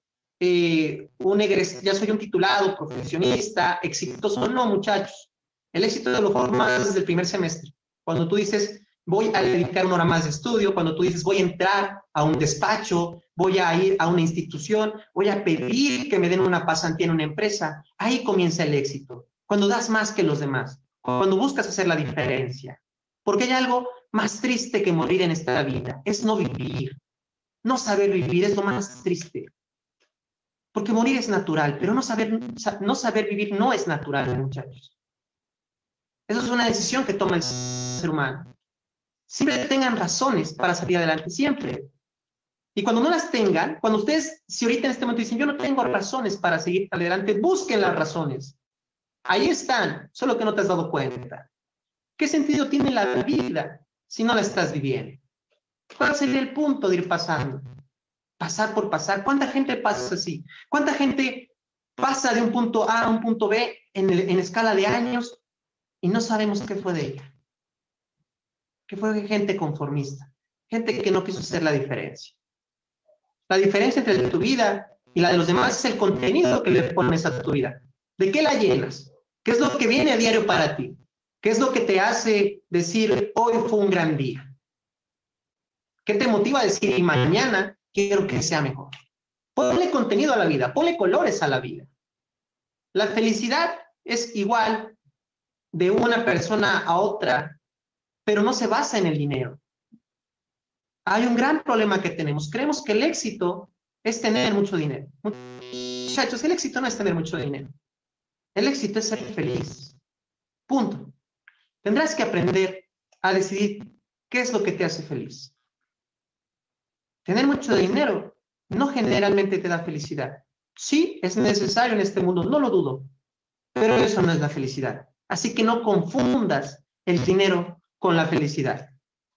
un titulado, profesionista, exitoso. No, muchachos, el éxito lo formas desde el primer semestre. Cuando tú dices, voy a dedicar una hora más de estudio, cuando tú dices, voy a entrar a un despacho, voy a ir a una institución, voy a pedir que me den una pasantía en una empresa, ahí comienza el éxito. Cuando das más que los demás, cuando buscas hacer la diferencia. Porque hay algo más triste que morir en esta vida, es no vivir. No saber vivir es lo más triste. Porque morir es natural, pero no saber vivir no es natural, muchachos. Eso es una decisión que toma el ser humano. Siempre tengan razones para salir adelante, siempre. Y cuando no las tengan, cuando ustedes, si ahorita en este momento dicen, yo no tengo razones para seguir adelante, busquen las razones. Ahí están, solo que no te has dado cuenta. ¿Qué sentido tiene la vida si no la estás viviendo? ¿Cuál sería el punto de ir pasando? Pasar por pasar. ¿Cuánta gente pasa así? ¿Cuánta gente pasa de un punto A a un punto B en escala de años y no sabemos qué fue de ella? Que fue gente conformista, gente que no quiso hacer la diferencia. La diferencia entre tu vida y la de los demás es el contenido que le pones a tu vida. ¿De qué la llenas? ¿Qué es lo que viene a diario para ti? ¿Qué es lo que te hace decir, hoy fue un gran día? ¿Qué te motiva a decir, y mañana quiero que sea mejor? Ponle contenido a la vida, ponle colores a la vida. La felicidad es igual de una persona a otra, pero no se basa en el dinero. Hay un gran problema que tenemos. Creemos que el éxito es tener mucho dinero. Muchachos, el éxito no es tener mucho dinero. El éxito es ser feliz. Punto. Tendrás que aprender a decidir qué es lo que te hace feliz. Tener mucho dinero no generalmente te da felicidad. Sí, es necesario en este mundo, no lo dudo, pero eso no es la felicidad. Así que no confundas el dinero con la felicidad.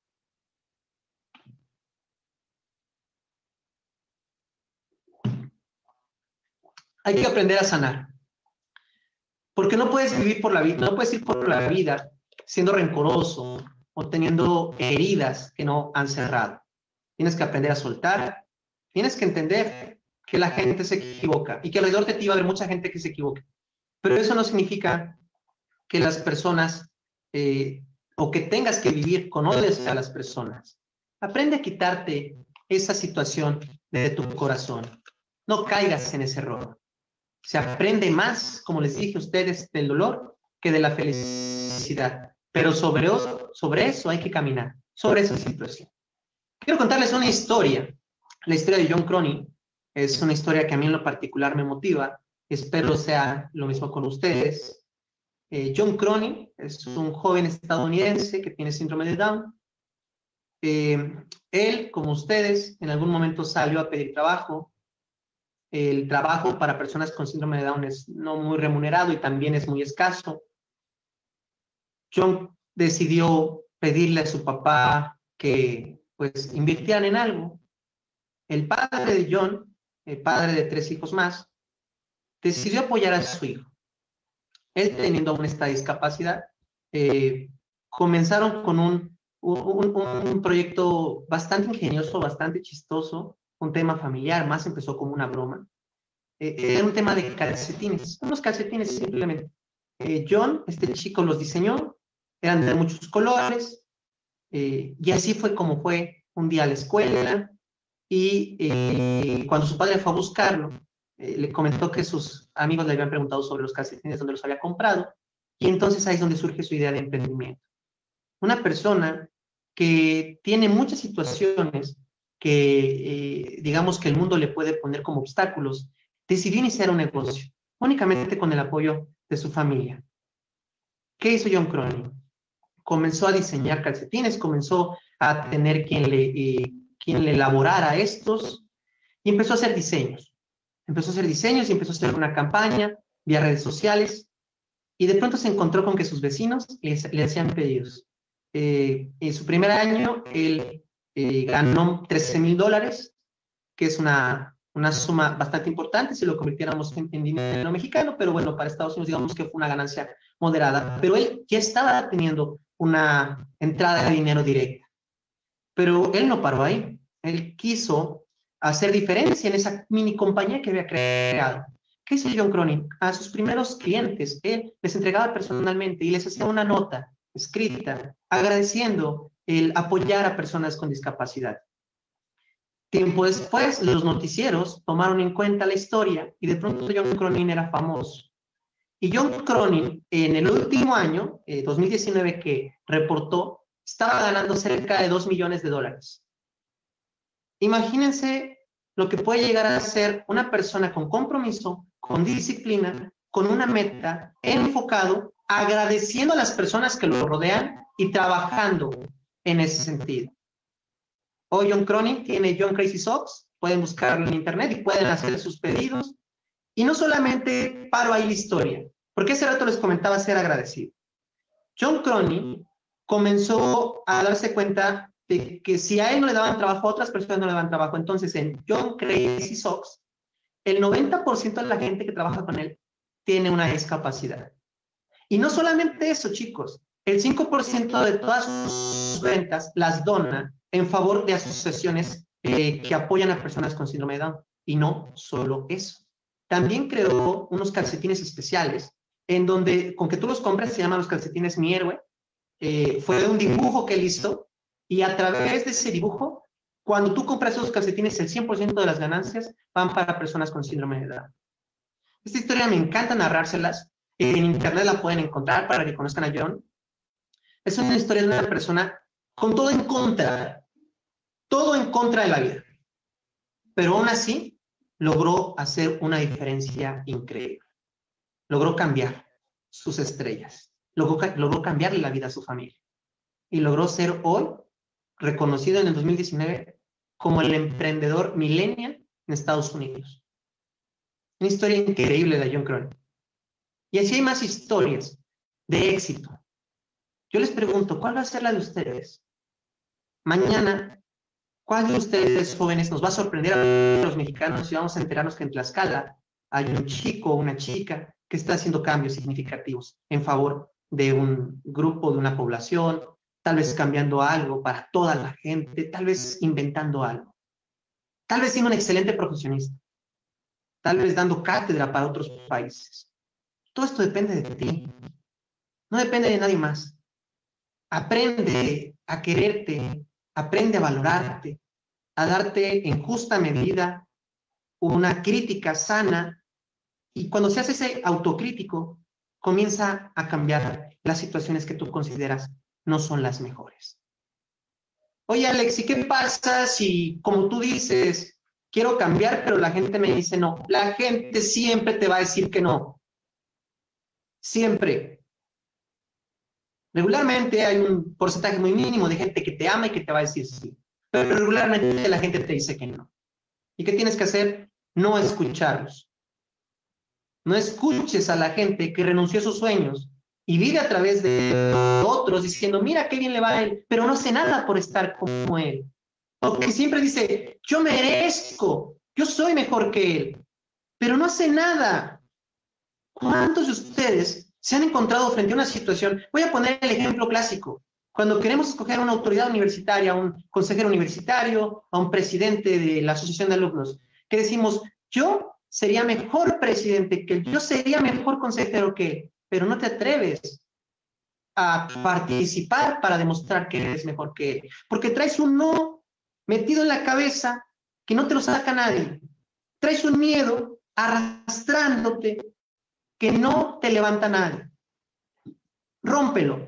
Hay que aprender a sanar. Porque no puedes vivir por la vida, no puedes ir por la vida siendo rencoroso o teniendo heridas que no han cerrado. Tienes que aprender a soltar, tienes que entender que la gente se equivoca y que alrededor de ti va a haber mucha gente que se equivoque. Pero eso no significa que las personas o que tengas que vivir con odio a las personas. Aprende a quitarte esa situación de tu corazón. No caigas en ese error. Se aprende más, como les dije a ustedes, del dolor que de la felicidad. Pero sobre eso hay que caminar, sobre esa situación. Quiero contarles una historia. La historia de John Cronin es una historia que a mí en lo particular me motiva. Espero sea lo mismo con ustedes. John Cronin es un joven estadounidense que tiene síndrome de Down. Él, como ustedes, en algún momento salió a pedir trabajo. El trabajo para personas con síndrome de Down es no muy remunerado y también es muy escaso. John decidió pedirle a su papá que pues invirtieran en algo. El padre de John, el padre de 3 hijos más, decidió apoyar a su hijo. Él teniendo aún esta discapacidad, comenzaron con un proyecto bastante ingenioso, bastante chistoso, un tema familiar, más empezó como una broma. Era un tema de calcetines, unos calcetines simplemente. John, este chico, los diseñó, eran de muchos colores, y así fue como fue un día a la escuela, y cuando su padre fue a buscarlo, le comentó que sus amigos le habían preguntado sobre los calcetines, dónde los había comprado, y entonces ahí es donde surge su idea de emprendimiento. Una persona que tiene muchas situaciones que digamos que el mundo le puede poner como obstáculos, decidió iniciar un negocio, únicamente con el apoyo de su familia. ¿Qué hizo John Cronin? comenzó a diseñar calcetines, comenzó a tener quien le elaborara estos y empezó a hacer diseños. Empezó a hacer diseños y empezó a hacer una campaña vía redes sociales y de pronto se encontró con que sus vecinos le hacían pedidos. En su primer año, él ganó $13,000, que es una suma bastante importante si lo convirtiéramos en dinero mexicano, pero bueno, para Estados Unidos digamos que fue una ganancia moderada. Pero él ya estaba teniendo una entrada de dinero directa. Pero él no paró ahí. Él quiso hacer diferencia en esa mini compañía que había creado. ¿Qué hizo John Cronin? A sus primeros clientes, él les entregaba personalmente y les hacía una nota escrita agradeciendo el apoyar a personas con discapacidad. Tiempo después, los noticieros tomaron en cuenta la historia y de pronto John Cronin era famoso. Y John Cronin, en el último año, 2019, que reportó, estaba ganando cerca de $2 millones. Imagínense lo que puede llegar a ser una persona con compromiso, con disciplina, con una meta, enfocado, agradeciendo a las personas que lo rodean y trabajando en ese sentido. Hoy John Cronin tiene John Crazy Socks, pueden buscarlo en internet y pueden hacer sus pedidos. Y no solamente paro ahí la historia, porque ese rato les comentaba ser agradecido. John Cronin comenzó a darse cuenta de que si a él no le daban trabajo, a otras personas no le daban trabajo. Entonces en John Crazy Socks, el 90% de la gente que trabaja con él tiene una discapacidad. Y no solamente eso, chicos, el 5% de todas sus ventas las dona en favor de asociaciones que apoyan a personas con síndrome de Down. Y no solo eso. También creó unos calcetines especiales en donde, con que tú los compras, se llaman los calcetines Mi Héroe. Fue un dibujo que él hizo y a través de ese dibujo, cuando tú compras esos calcetines, el 100% de las ganancias van para personas con síndrome de Down. Esta historia me encanta narrárselas. En internet la pueden encontrar para que conozcan a John. Es una historia de una persona con todo en contra de la vida. Pero aún así, logró hacer una diferencia increíble. Logró cambiar sus estrellas. Logró cambiarle la vida a su familia. Y logró ser hoy reconocido en el 2019 como el emprendedor millennial en Estados Unidos. Una historia increíble de John Cronin. Y así hay más historias de éxito. Yo les pregunto, ¿cuál va a ser la de ustedes? Mañana, ¿cuál de ustedes, jóvenes, nos va a sorprender a los mexicanos si vamos a enterarnos que en Tlaxcala hay un chico o una chica que está haciendo cambios significativos en favor de un grupo, de una población, tal vez cambiando algo para toda la gente, tal vez inventando algo, tal vez siendo un excelente profesionista, tal vez dando cátedra para otros países? Todo esto depende de ti, no depende de nadie más. Aprende a quererte, aprende a valorarte, a darte en justa medida una crítica sana, y cuando se hace ese autocrítico, comienza a cambiar las situaciones que tú consideras no son las mejores. Oye, Alex, ¿y qué pasa si, como tú dices, quiero cambiar, pero la gente me dice no? La gente siempre te va a decir que no. Siempre. Regularmente hay un porcentaje muy mínimo de gente que te ama y que te va a decir sí. Pero regularmente la gente te dice que no. ¿Y qué tienes que hacer? No escucharlos. No escuches a la gente que renunció a sus sueños y vive a través de otros diciendo, mira qué bien le va a él, pero no hace nada por estar como él. O que siempre dice, yo merezco, yo soy mejor que él, pero no hace nada. ¿Cuántos de ustedes se han encontrado frente a una situación? Voy a poner el ejemplo clásico. Cuando queremos escoger a una autoridad universitaria, a un consejero universitario, a un presidente de la asociación de alumnos, que decimos, yo sería mejor presidente que él, yo sería mejor consejero que él, pero no te atreves a participar para demostrar que eres mejor que él, porque traes un no metido en la cabeza que no te lo saca nadie. Traes un miedo arrastrándote que no te levanta nadie. Rómpelo.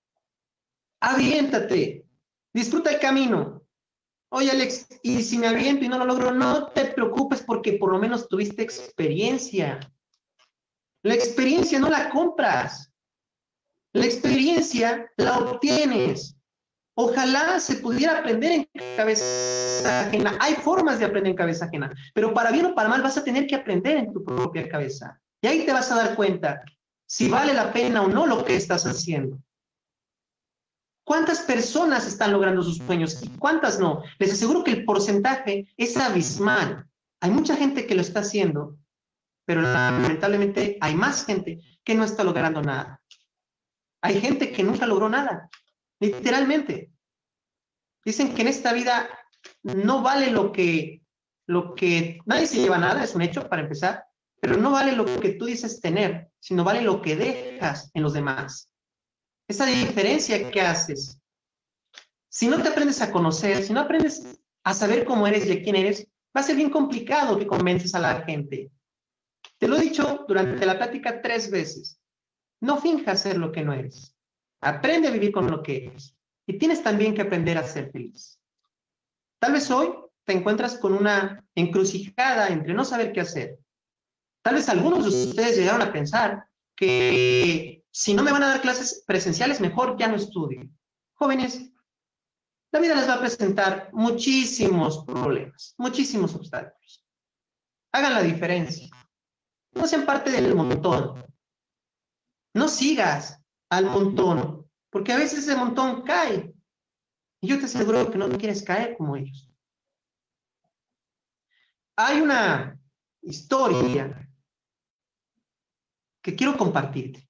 Aviéntate. Disfruta el camino. Oye, Alex, y si me aviento y no lo logro, no te preocupes porque por lo menos tuviste experiencia. La experiencia no la compras. La experiencia la obtienes. Ojalá se pudiera aprender en cabeza ajena. Hay formas de aprender en cabeza ajena, pero para bien o para mal vas a tener que aprender en tu propia cabeza. Y ahí te vas a dar cuenta si vale la pena o no lo que estás haciendo. ¿Cuántas personas están logrando sus sueños y cuántas no? Les aseguro que el porcentaje es abismal. Hay mucha gente que lo está haciendo, pero lamentablemente hay más gente que no está logrando nada. Hay gente que nunca logró nada, literalmente. Dicen que en esta vida no vale lo que nadie se lleva nada, es un hecho para empezar, pero no vale lo que tú dices tener, sino vale lo que dejas en los demás. Esa diferencia que haces. Si no te aprendes a conocer, si no aprendes a saber cómo eres y de quién eres, va a ser bien complicado que convences a la gente. Te lo he dicho durante la plática 3 veces. No finjas ser lo que no eres. Aprende a vivir con lo que eres. Y tienes también que aprender a ser feliz. Tal vez hoy te encuentras con una encrucijada entre no saber qué hacer. Tal vez algunos de ustedes llegaron a pensar que si no me van a dar clases presenciales, mejor ya no estudien. Jóvenes, la vida les va a presentar muchísimos problemas, muchísimos obstáculos. Hagan la diferencia. No sean parte del montón. No sigas al montón, porque a veces ese montón cae. Y yo te aseguro que no quieres caer como ellos. Hay una historia que quiero compartirte.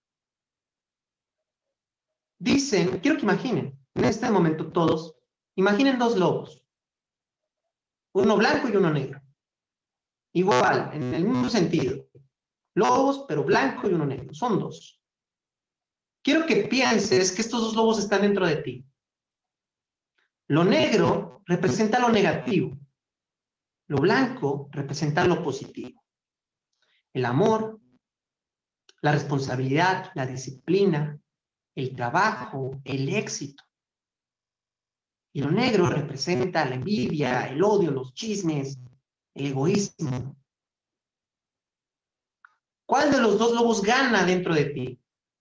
Dicen, quiero que imaginen, en este momento todos, imaginen 2 lobos. Uno blanco y uno negro. Igual, en el mismo sentido. Lobos, pero blanco y uno negro. Son 2. Quiero que pienses que estos 2 lobos están dentro de ti. Lo negro representa lo negativo. Lo blanco representa lo positivo. El amor, la responsabilidad, la disciplina, el trabajo, el éxito. Y lo negro representa la envidia, el odio, los chismes, el egoísmo. ¿Cuál de los 2 lobos gana dentro de ti?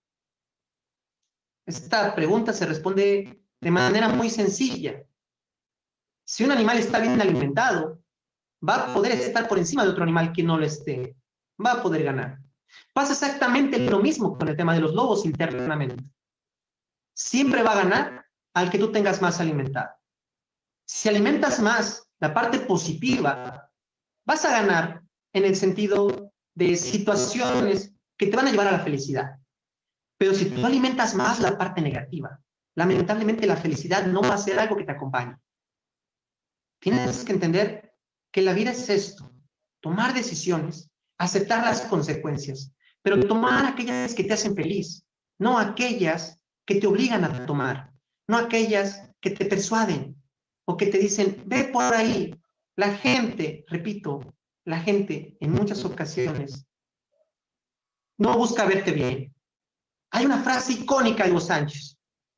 Esta pregunta se responde de manera muy sencilla. Si un animal está bien alimentado, va a poder estar por encima de otro animal que no lo esté. Va a poder ganar. Pasa exactamente lo mismo con el tema de los lobos internamente. Siempre va a ganar al que tú tengas más alimentado. Si alimentas más la parte positiva, vas a ganar en el sentido de situaciones que te van a llevar a la felicidad. Pero si tú alimentas más la parte negativa, lamentablemente la felicidad no va a ser algo que te acompañe. Tienes que entender que la vida es esto, tomar decisiones, aceptar las consecuencias, pero tomar aquellas que te hacen feliz, no aquellas que te obligan a tomar, no aquellas que te persuaden o que te dicen, ve por ahí. La gente, repito, la gente en muchas ocasiones no busca verte bien. Hay una frase icónica de Hugo Sánchez.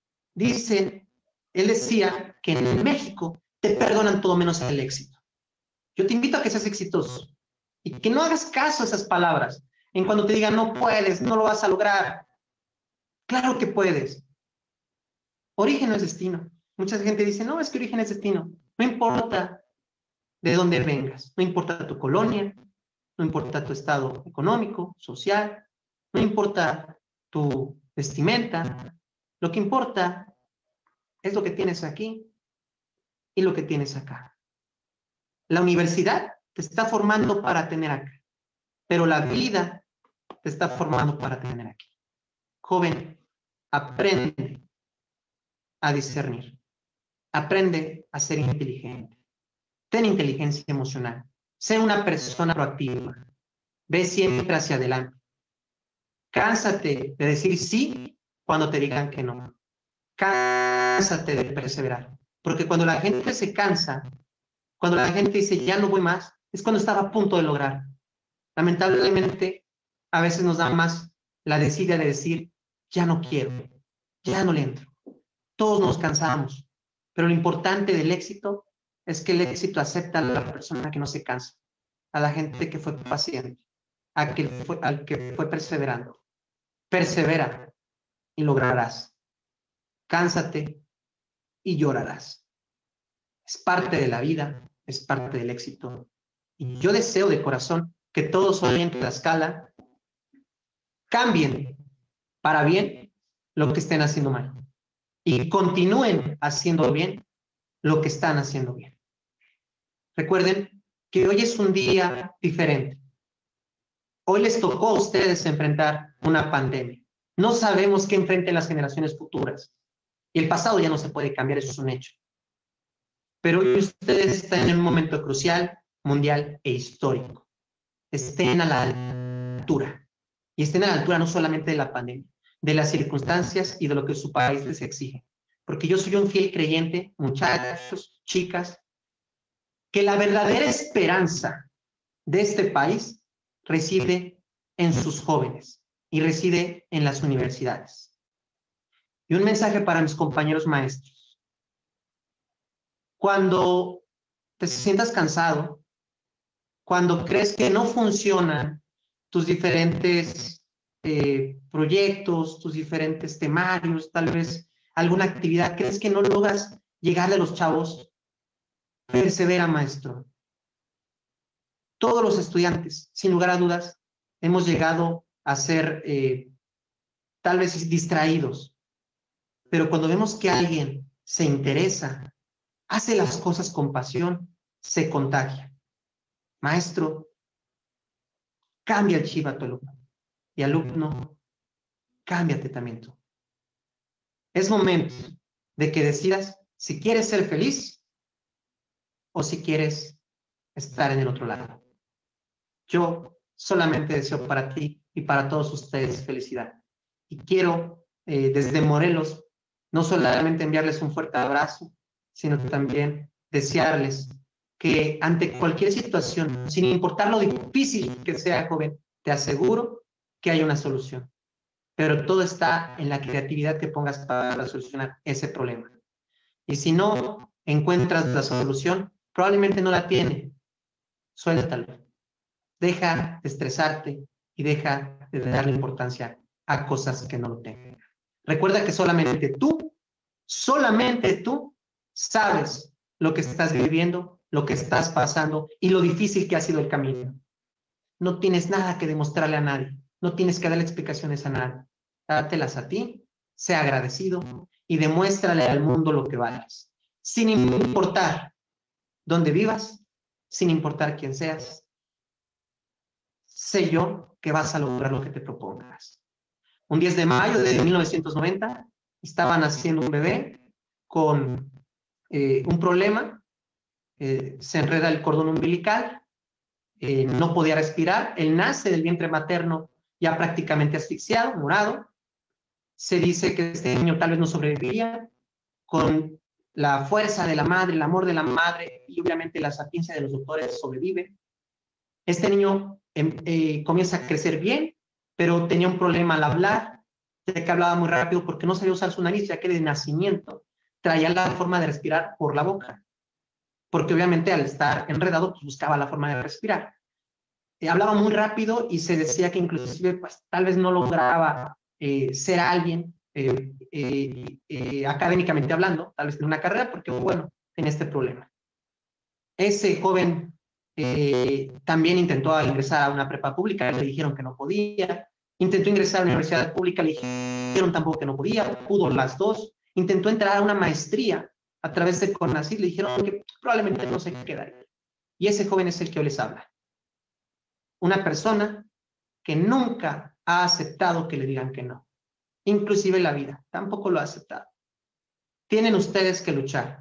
Él decía que en México te perdonan todo menos el éxito. Yo te invito a que seas exitoso y que no hagas caso a esas palabras en cuando te digan no puedes, no lo vas a lograr. Claro que puedes. Origen no es destino. Mucha gente dice, no, es que origen es destino. No importa de dónde vengas, no importa tu colonia, no importa tu estado económico, social, no importa tu vestimenta. Lo que importa es lo que tienes aquí y lo que tienes acá. La universidad te está formando para tener acá, pero la vida te está formando para tener aquí. Joven, aprende a discernir. Aprende a ser inteligente. Ten inteligencia emocional. Sé una persona proactiva. Ve siempre hacia adelante. Cánsate de decir sí cuando te digan que no. Cánsate de perseverar. Porque cuando la gente se cansa, cuando la gente dice ya no voy más, es cuando estaba a punto de lograr. Lamentablemente, a veces nos da más la desidia de decir ya no quiero, ya no le entro. Todos nos cansamos, pero lo importante del éxito es que el éxito acepta a la persona que no se cansa, a la gente que fue paciente, al que fue perseverando. Persevera, y lograrás. Cánsate y llorarás. Es parte de la vida, es parte del éxito. Y yo deseo de corazón que todos hoy en Tlaxcala cambien para bien lo que estén haciendo mal y continúen haciendo bien lo que están haciendo bien. Recuerden que hoy es un día diferente. Hoy les tocó a ustedes enfrentar una pandemia. No sabemos qué enfrenten las generaciones futuras. Y el pasado ya no se puede cambiar, eso es un hecho. Pero hoy ustedes están en un momento crucial, mundial e histórico. Estén a la altura. Y estén a la altura no solamente de la pandemia, de las circunstancias y de lo que su país les exige. Porque yo soy un fiel creyente, muchachos, chicas, que la verdadera esperanza de este país reside en sus jóvenes y reside en las universidades. Y un mensaje para mis compañeros maestros. Cuando te sientas cansado, cuando crees que no funcionan tus diferentes proyectos, tus diferentes temarios, tal vez alguna actividad, crees que no logras llegarle a los chavos, persevera, maestro. Todos los estudiantes, sin lugar a dudas, hemos llegado a ser tal vez distraídos, pero cuando vemos que alguien se interesa, hace las cosas con pasión, se contagia. Maestro, cambia el chip a tu alumno. Y alumno, cámbiate también tú. Es momento de que decidas si quieres ser feliz o si quieres estar en el otro lado. Yo solamente deseo para ti y para todos ustedes felicidad. Y quiero, desde Morelos, no solamente enviarles un fuerte abrazo, sino también desearles que ante cualquier situación, sin importar lo difícil que sea, joven, te aseguro que hay una solución. Pero todo está en la creatividad que pongas para solucionar ese problema. Y si no encuentras la solución, probablemente no la tiene. Suéltalo. Deja de estresarte y deja de darle importancia a cosas que no lo tengan. Recuerda que solamente tú sabes lo que estás viviendo, lo que estás pasando y lo difícil que ha sido el camino. No tienes nada que demostrarle a nadie, no tienes que darle explicaciones a nadie. Dátelas a ti, sea agradecido y demuéstrale al mundo lo que vales. Sin importar dónde vivas, sin importar quién seas, sé yo que vas a lograr lo que te propongas. Un 10 de mayo de 1990 estaban haciendo un bebé con un problema, se enreda el cordón umbilical, no podía respirar, él nace del vientre materno ya prácticamente asfixiado, morado. Se dice que este niño tal vez no sobreviviría. Con la fuerza de la madre, el amor de la madre y obviamente la sapiencia de los doctores sobrevive. Este niño comienza a crecer bien, pero tenía un problema al hablar, ya que hablaba muy rápido porque no sabía usar su nariz, ya que de nacimiento traía la forma de respirar por la boca, porque obviamente al estar enredado pues buscaba la forma de respirar. Hablaba muy rápido y se decía que inclusive pues tal vez no lograba ser alguien académicamente hablando, tal vez en una carrera, porque bueno, tenía este problema. Ese joven también intentó ingresar a una prepa pública, le dijeron que no podía. Intentó ingresar a la universidad pública, le dijeron tampoco que no podía, pudo las dos. Intentó entrar a una maestría a través de CONACYT, le dijeron que probablemente no se quedaría. Y ese joven es el que hoy les habla. Una persona que nunca ha aceptado que le digan que no. Inclusive la vida tampoco lo ha aceptado. Tienen ustedes que luchar.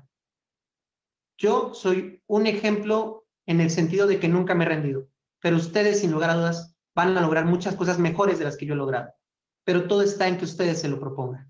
Yo soy un ejemplo en el sentido de que nunca me he rendido, pero ustedes sin lugar a dudas van a lograr muchas cosas mejores de las que yo he logrado, pero todo está en que ustedes se lo propongan.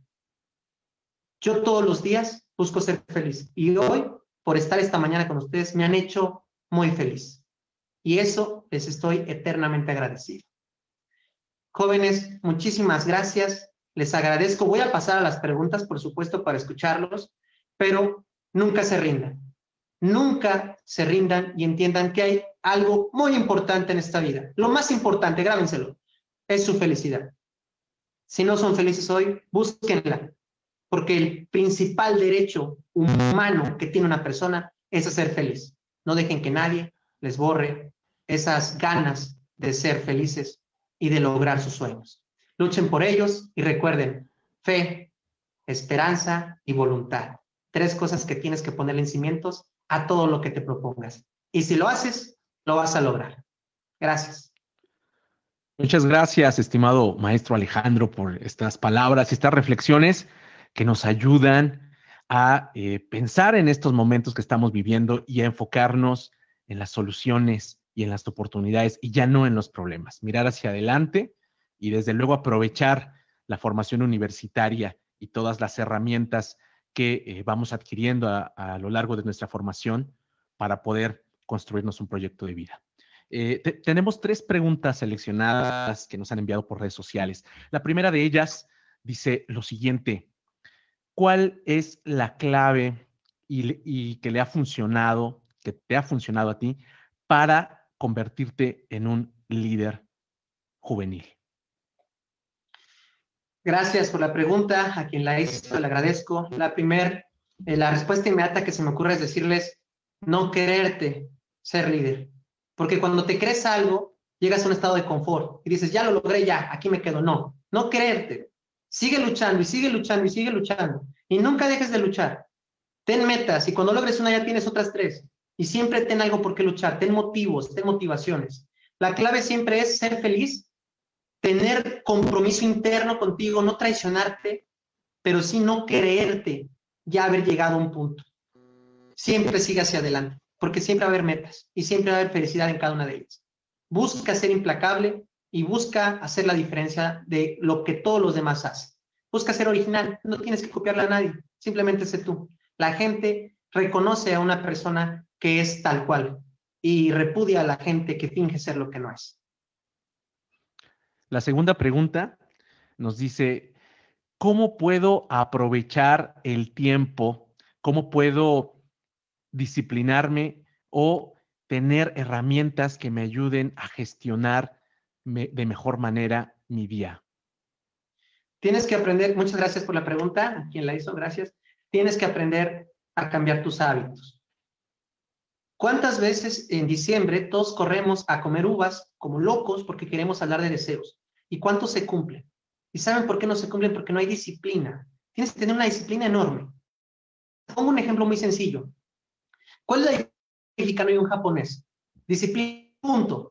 Yo todos los días busco ser feliz y hoy, por estar esta mañana con ustedes, me han hecho muy feliz y eso les estoy eternamente agradecido. Jóvenes, muchísimas gracias, les agradezco. Voy a pasar a las preguntas, por supuesto, para escucharlos, pero nunca se rindan. Nunca se rindan y entiendan que hay algo muy importante en esta vida. Lo más importante, grábenselo, es su felicidad. Si no son felices hoy, búsquenla, porque el principal derecho humano que tiene una persona es a ser feliz. No dejen que nadie les borre esas ganas de ser felices y de lograr sus sueños. Luchen por ellos y recuerden, fe, esperanza y voluntad. 3 cosas que tienes que ponerle en cimientos a todo lo que te propongas. Y si lo haces, lo vas a lograr. Gracias. Muchas gracias, estimado maestro Alejandro, por estas palabras y estas reflexiones que nos ayudan a pensar en estos momentos que estamos viviendo y a enfocarnos en las soluciones y en las oportunidades y ya no en los problemas. Mirar hacia adelante y desde luego aprovechar la formación universitaria y todas las herramientas que vamos adquiriendo a lo largo de nuestra formación para poder construirnos un proyecto de vida. Tenemos 3 preguntas seleccionadas que nos han enviado por redes sociales. La primera de ellas dice lo siguiente: ¿cuál es la clave y que le ha funcionado, que te ha funcionado a ti para convertirte en un líder juvenil? Gracias por la pregunta. A quien la hizo, le agradezco. La respuesta inmediata que se me ocurre es decirles, no quererte ser líder. Porque cuando te crees algo, llegas a un estado de confort y dices, ya lo logré, ya, aquí me quedo. No, no creerte. Sigue luchando y sigue luchando y sigue luchando. Y nunca dejes de luchar. Ten metas y cuando logres una ya tienes otras 3. Y siempre ten algo por qué luchar. Ten motivos, ten motivaciones. La clave siempre es ser feliz, tener compromiso interno contigo, no traicionarte, pero sí no creerte ya haber llegado a un punto. Siempre sigue hacia adelante, porque siempre va a haber metas y siempre va a haber felicidad en cada una de ellas. Busca ser implacable y busca hacer la diferencia de lo que todos los demás hacen. Busca ser original, no tienes que copiarle a nadie, simplemente sé tú. La gente reconoce a una persona que es tal cual y repudia a la gente que finge ser lo que no es. La segunda pregunta nos dice, ¿cómo puedo aprovechar el tiempo? ¿Cómo puedo disciplinarme o tener herramientas que me ayuden a gestionar de mejor manera mi día? Tienes que aprender, muchas gracias por la pregunta, a quien la hizo, gracias. Tienes que aprender a cambiar tus hábitos. ¿Cuántas veces en diciembre todos corremos a comer uvas como locos porque queremos hablar de deseos? ¿Y cuántos se cumplen? ¿Y saben por qué no se cumplen? Porque no hay disciplina. Tienes que tener una disciplina enorme. Pongo un ejemplo muy sencillo. ¿Cuál es la diferencia entre un mexicano y un japonés? Disciplina, punto.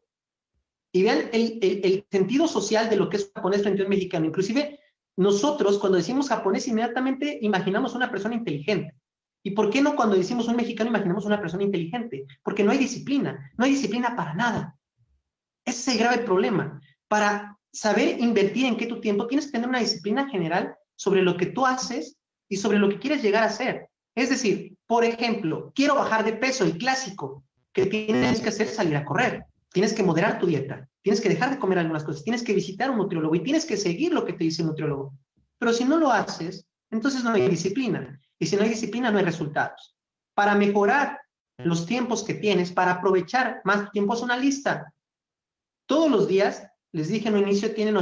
Y vean el sentido social de lo que es un japonés frente a un mexicano. Inclusive nosotros cuando decimos japonés inmediatamente imaginamos una persona inteligente. ¿Y por qué no cuando decimos un mexicano imaginamos una persona inteligente? Porque no hay disciplina para nada. Ese es el grave problema. Para saber invertir en qué tu tiempo, tienes que tener una disciplina general sobre lo que tú haces y sobre lo que quieres llegar a hacer. Es decir, por ejemplo, quiero bajar de peso, el clásico, que tienes que hacer es salir a correr. Tienes que moderar tu dieta, tienes que dejar de comer algunas cosas, tienes que visitar a un nutriólogo y tienes que seguir lo que te dice el nutriólogo. Pero si no lo haces, entonces no hay disciplina. Y si no hay disciplina, no hay resultados. Para mejorar los tiempos que tienes, para aprovechar más tiempo, es una lista. Todos los días, les dije en un inicio, tienen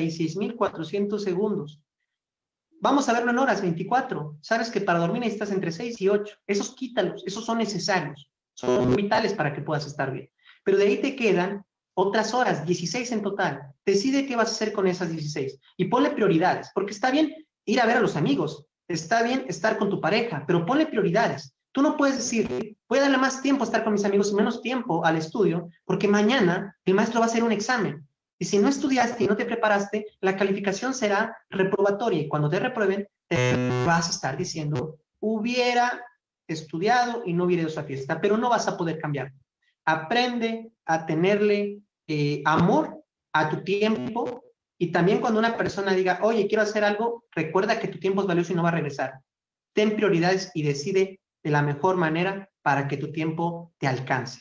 86.400 segundos. Vamos a verlo en horas, 24. Sabes que para dormir necesitas entre 6 y 8. Esos quítalos, esos son necesarios. Son vitales para que puedas estar bien. Pero de ahí te quedan otras horas, 16 en total. Decide qué vas a hacer con esas 16 y ponle prioridades, porque está bien ir a ver a los amigos, está bien estar con tu pareja, pero ponle prioridades. Tú no puedes decir, voy a darle más tiempo a estar con mis amigos y menos tiempo al estudio, porque mañana el maestro va a hacer un examen. Y si no estudiaste y no te preparaste, la calificación será reprobatoria. Y cuando te reprueben, te vas a estar diciendo, hubiera estudiado y no hubiera ido a esa fiesta, pero no vas a poder cambiar. Aprende a tenerle amor a tu tiempo y también cuando una persona diga, oye, quiero hacer algo, recuerda que tu tiempo es valioso y no va a regresar. Ten prioridades y decide de la mejor manera para que tu tiempo te alcance.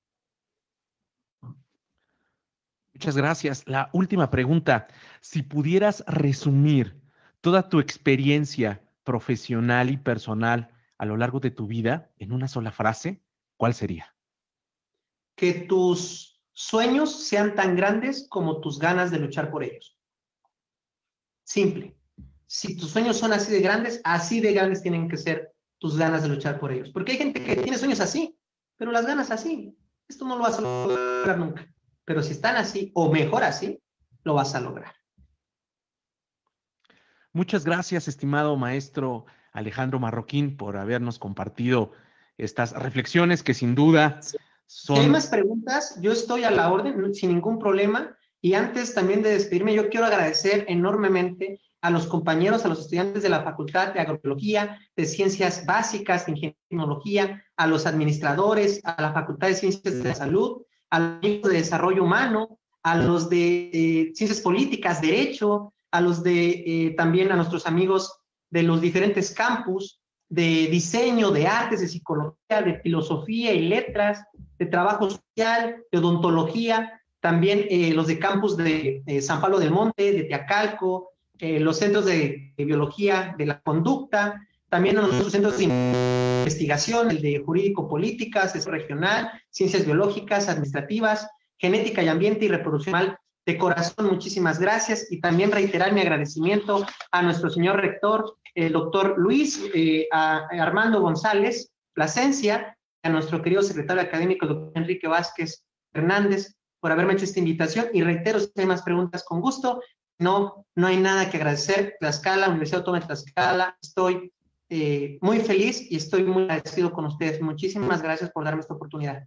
Muchas gracias. La última pregunta, si pudieras resumir toda tu experiencia profesional y personal a lo largo de tu vida en una sola frase, ¿cuál sería? Que tus sueños sean tan grandes como tus ganas de luchar por ellos. Simple. Si tus sueños son así de grandes tienen que ser tus ganas de luchar por ellos. Porque hay gente que tiene sueños así, pero las ganas así. Esto no lo vas a lograr nunca. Pero si están así, o mejor así, lo vas a lograr. Muchas gracias, estimado maestro Alejandro Marroquín, por habernos compartido estas reflexiones que sin duda Si hay son... más preguntas, yo estoy a la orden, sin ningún problema. Y antes también de despedirme, yo quiero agradecer enormemente a los compañeros, a los estudiantes de la Facultad de Agrobiología, de Ciencias Básicas, de Ingeniería y Tecnología, a los administradores, a la Facultad de Ciencias de la Salud, a los amigos de Desarrollo Humano, a los de Ciencias Políticas, Derecho, a los de también a nuestros amigos de los diferentes campus, de diseño, de artes, de psicología, de filosofía y letras, de trabajo social, de odontología, también los de campus de San Pablo del Monte, de Teacalco, los centros de biología de la conducta, también a nuestros centros de investigación, el de jurídico-políticas, regional, ciencias biológicas, administrativas, genética y ambiente y reproducción animal. De corazón, muchísimas gracias y también reiterar mi agradecimiento a nuestro señor rector, el doctor Luis Armando González Plasencia, a nuestro querido secretario académico, el doctor Enrique Vázquez Fernández, por haberme hecho esta invitación y reitero, si hay más preguntas, con gusto. No hay nada que agradecer. Tlaxcala, Universidad Autónoma de Tlaxcala, estoy muy feliz y estoy muy agradecido con ustedes. Muchísimas gracias por darme esta oportunidad.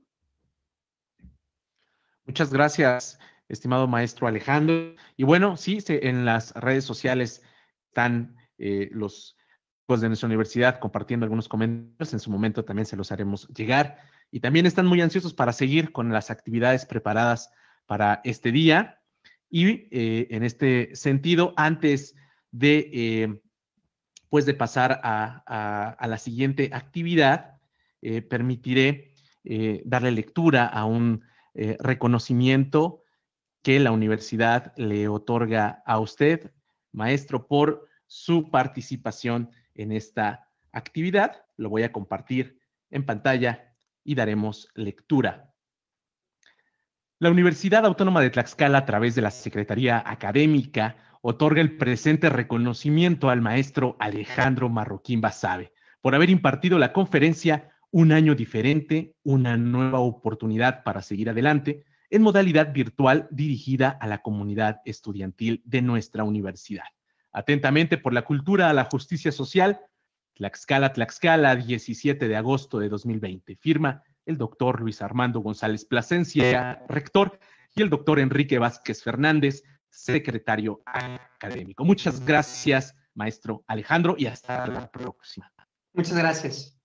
Muchas gracias, estimado maestro Alejandro. Y bueno, sí, en las redes sociales están los de nuestra universidad compartiendo algunos comentarios. En su momento también se los haremos llegar. Y también están muy ansiosos para seguir con las actividades preparadas para este día. Y en este sentido, antes de, pues de pasar a la siguiente actividad, permitiré darle lectura a un reconocimiento que la universidad le otorga a usted, maestro, por su participación en esta actividad. Lo voy a compartir en pantalla y daremos lectura. La Universidad Autónoma de Tlaxcala, a través de la Secretaría Académica, otorga el presente reconocimiento al maestro Alejandro Marroquín Basabe por haber impartido la conferencia Un año diferente, una nueva oportunidad para seguir adelante, en modalidad virtual dirigida a la comunidad estudiantil de nuestra universidad. Atentamente, por la cultura a la justicia social, Tlaxcala, Tlaxcala, 17 de agosto de 2020. Firma el doctor Luis Armando González Plasencia, rector, y el doctor Enrique Vázquez Fernández, secretario académico. Muchas gracias, maestro Alejandro, y hasta la próxima. Muchas gracias.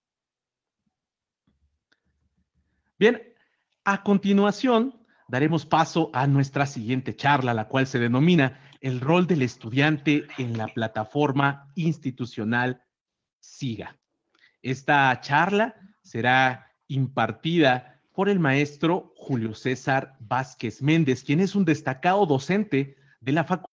Bien, a continuación daremos paso a nuestra siguiente charla, la cual se denomina El rol del estudiante en la plataforma institucional SIGA. Esta charla será impartida por el maestro Julio César Vázquez Méndez, quien es un destacado docente de la Facultad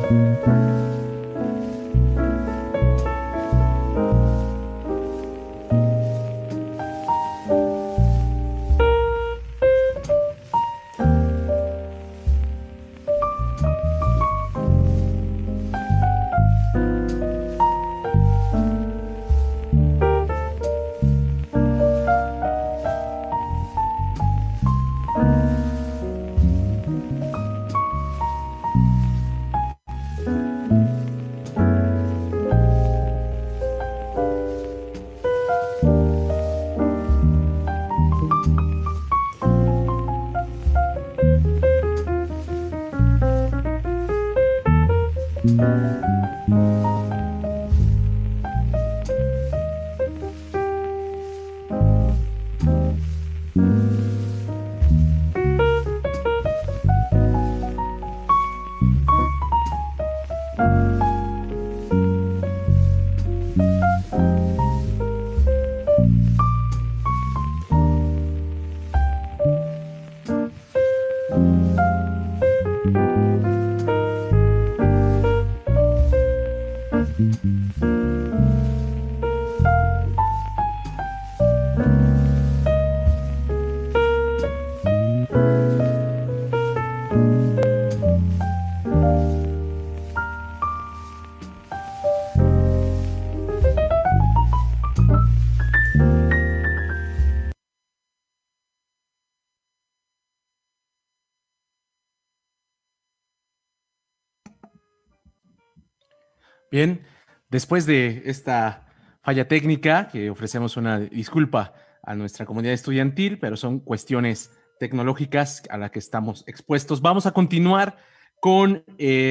Bien, después de esta falla técnica, que ofrecemos una disculpa a nuestra comunidad estudiantil, pero son cuestiones tecnológicas a las que estamos expuestos. Vamos a continuar con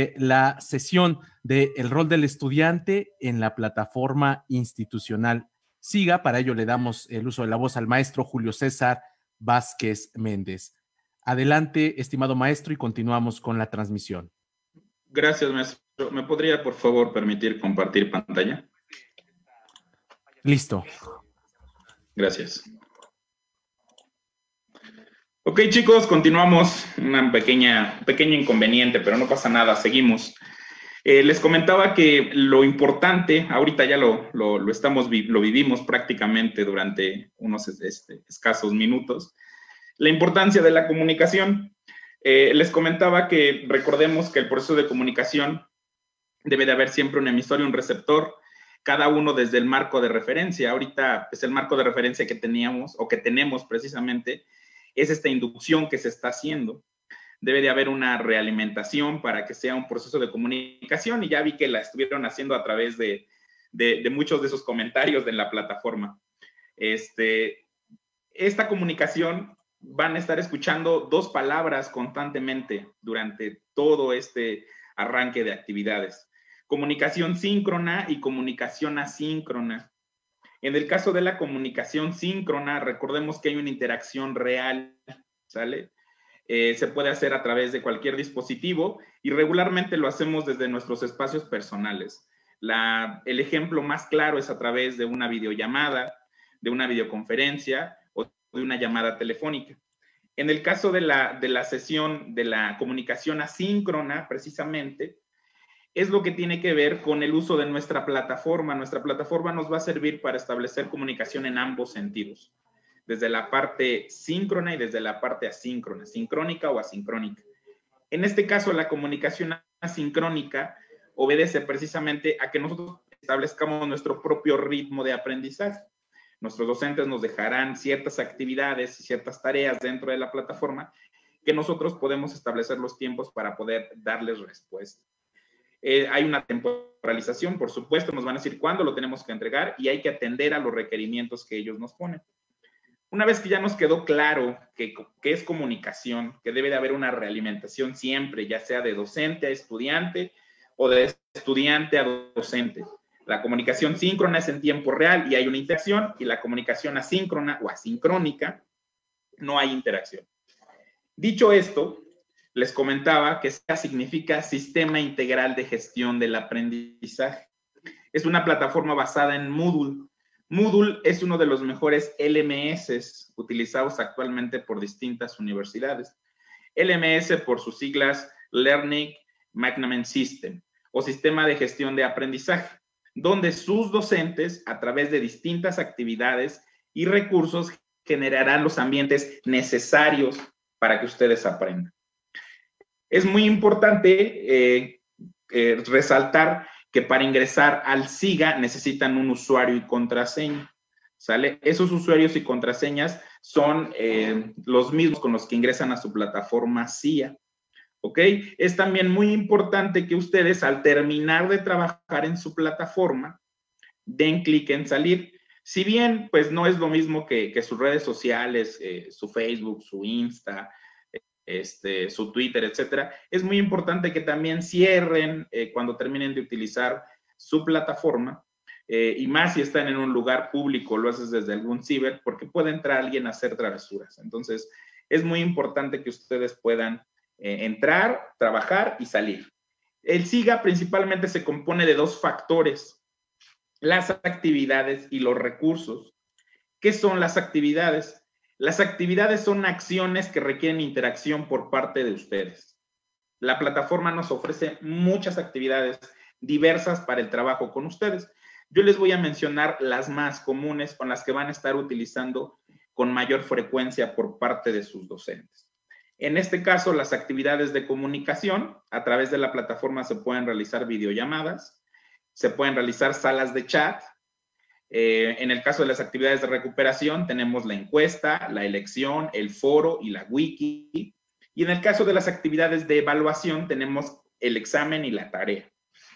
la sesión del rol del estudiante en la plataforma institucional SIGA. Para ello le damos el uso de la voz al maestro Julio César Vázquez Méndez. Adelante, estimado maestro, y continuamos con la transmisión. Gracias, maestro. ¿Me podría, por favor, permitir compartir pantalla? Listo. Gracias. Ok, chicos, continuamos. Un pequeño inconveniente, pero no pasa nada, seguimos. Les comentaba que lo importante, ahorita ya lo vivimos prácticamente durante unos escasos minutos, la importancia de la comunicación. Les comentaba que recordemos que el proceso de comunicación debe de haber siempre un emisor y un receptor, cada uno desde el marco de referencia. Ahorita, pues el marco de referencia que teníamos o que tenemos precisamente es esta inducción que se está haciendo. Debe de haber una realimentación para que sea un proceso de comunicación, y ya vi que la estuvieron haciendo a través de muchos de esos comentarios de la plataforma. Esta comunicación van a estar escuchando dos palabras constantemente durante todo este arranque de actividades: comunicación síncrona y comunicación asíncrona. En el caso de la comunicación síncrona, recordemos que hay una interacción real, ¿sale? Se puede hacer a través de cualquier dispositivo y regularmente lo hacemos desde nuestros espacios personales. El ejemplo más claro es a través de una videollamada, de una videoconferencia o de una llamada telefónica. En el caso de la sesión de la comunicación asíncrona, precisamente, es lo que tiene que ver con el uso de nuestra plataforma. Nuestra plataforma nos va a servir para establecer comunicación en ambos sentidos, desde la parte síncrona y desde la parte asíncrona, sincrónica o asincrónica. En este caso, la comunicación asincrónica obedece precisamente a que nosotros establezcamos nuestro propio ritmo de aprendizaje. Nuestros docentes nos dejarán ciertas actividades y ciertas tareas dentro de la plataforma que nosotros podemos establecer los tiempos para poder darles respuesta. Hay una temporalización, por supuesto, nos van a decir cuándo lo tenemos que entregar y hay que atender a los requerimientos que ellos nos ponen. Una vez que ya nos quedó claro que es comunicación, que debe de haber una realimentación siempre, ya sea de docente a estudiante o de estudiante a docente. La comunicación síncrona es en tiempo real y hay una interacción, y la comunicación asíncrona o asincrónica no hay interacción. Dicho esto, les comentaba que SIGA significa Sistema Integral de Gestión del Aprendizaje. Es una plataforma basada en Moodle. Moodle es uno de los mejores LMS utilizados actualmente por distintas universidades. LMS por sus siglas Learning Management System. o sistema de gestión de aprendizaje, donde sus docentes, a través de distintas actividades y recursos, generarán los ambientes necesarios para que ustedes aprendan. Es muy importante resaltar que para ingresar al SIGA necesitan un usuario y contraseña, ¿sale? Esos usuarios y contraseñas son los mismos con los que ingresan a su plataforma CIA, ¿ok? Es también muy importante que ustedes, al terminar de trabajar en su plataforma, den clic en salir. Si bien, pues, no es lo mismo que sus redes sociales, su Facebook, su Insta, su Twitter, etcétera, es muy importante que también cierren cuando terminen de utilizar su plataforma, y más si están en un lugar público, lo haces desde algún ciber, porque puede entrar alguien a hacer travesuras. Entonces, es muy importante que ustedes puedan entrar, trabajar y salir. El SIGA principalmente se compone de dos factores: las actividades y los recursos. ¿Qué son las actividades? Las actividades son acciones que requieren interacción por parte de ustedes. La plataforma nos ofrece muchas actividades diversas para el trabajo con ustedes. Yo les voy a mencionar las más comunes, con las que van a estar utilizando con mayor frecuencia por parte de sus docentes. En este caso, las actividades de comunicación, a través de la plataforma se pueden realizar videollamadas, se pueden realizar salas de chat. En el caso de las actividades de recuperación, tenemos la encuesta, la elección, el foro y la wiki. Y en el caso de las actividades de evaluación, tenemos el examen y la tarea.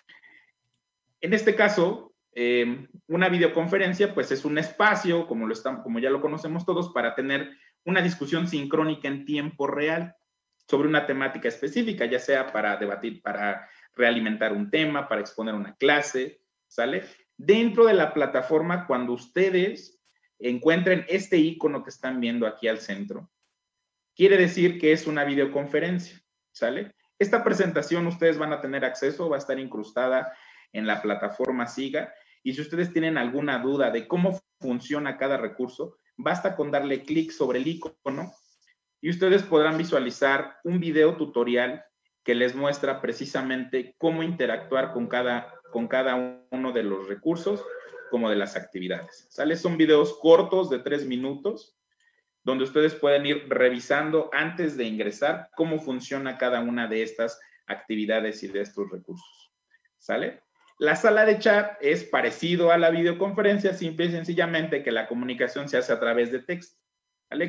En este caso, una videoconferencia, pues, es un espacio, como ya lo conocemos todos, para tener una discusión sincrónica en tiempo real sobre una temática específica, ya sea para debatir, para realimentar un tema, para exponer una clase, ¿sale? Dentro de la plataforma, cuando ustedes encuentren este icono que están viendo aquí al centro, quiere decir que es una videoconferencia, ¿sale? Esta presentación ustedes van a tener acceso, va a estar incrustada en la plataforma SIGA, y si ustedes tienen alguna duda de cómo funciona cada recurso, basta con darle clic sobre el icono y ustedes podrán visualizar un video tutorial que les muestra precisamente cómo interactuar con cada uno de los recursos, como de las actividades, ¿sale? Son videos cortos de 3 minutos, donde ustedes pueden ir revisando antes de ingresar cómo funciona cada una de estas actividades y de estos recursos, ¿sale? La sala de chat es parecido a la videoconferencia, simple y sencillamente que la comunicación se hace a través de texto, ¿vale?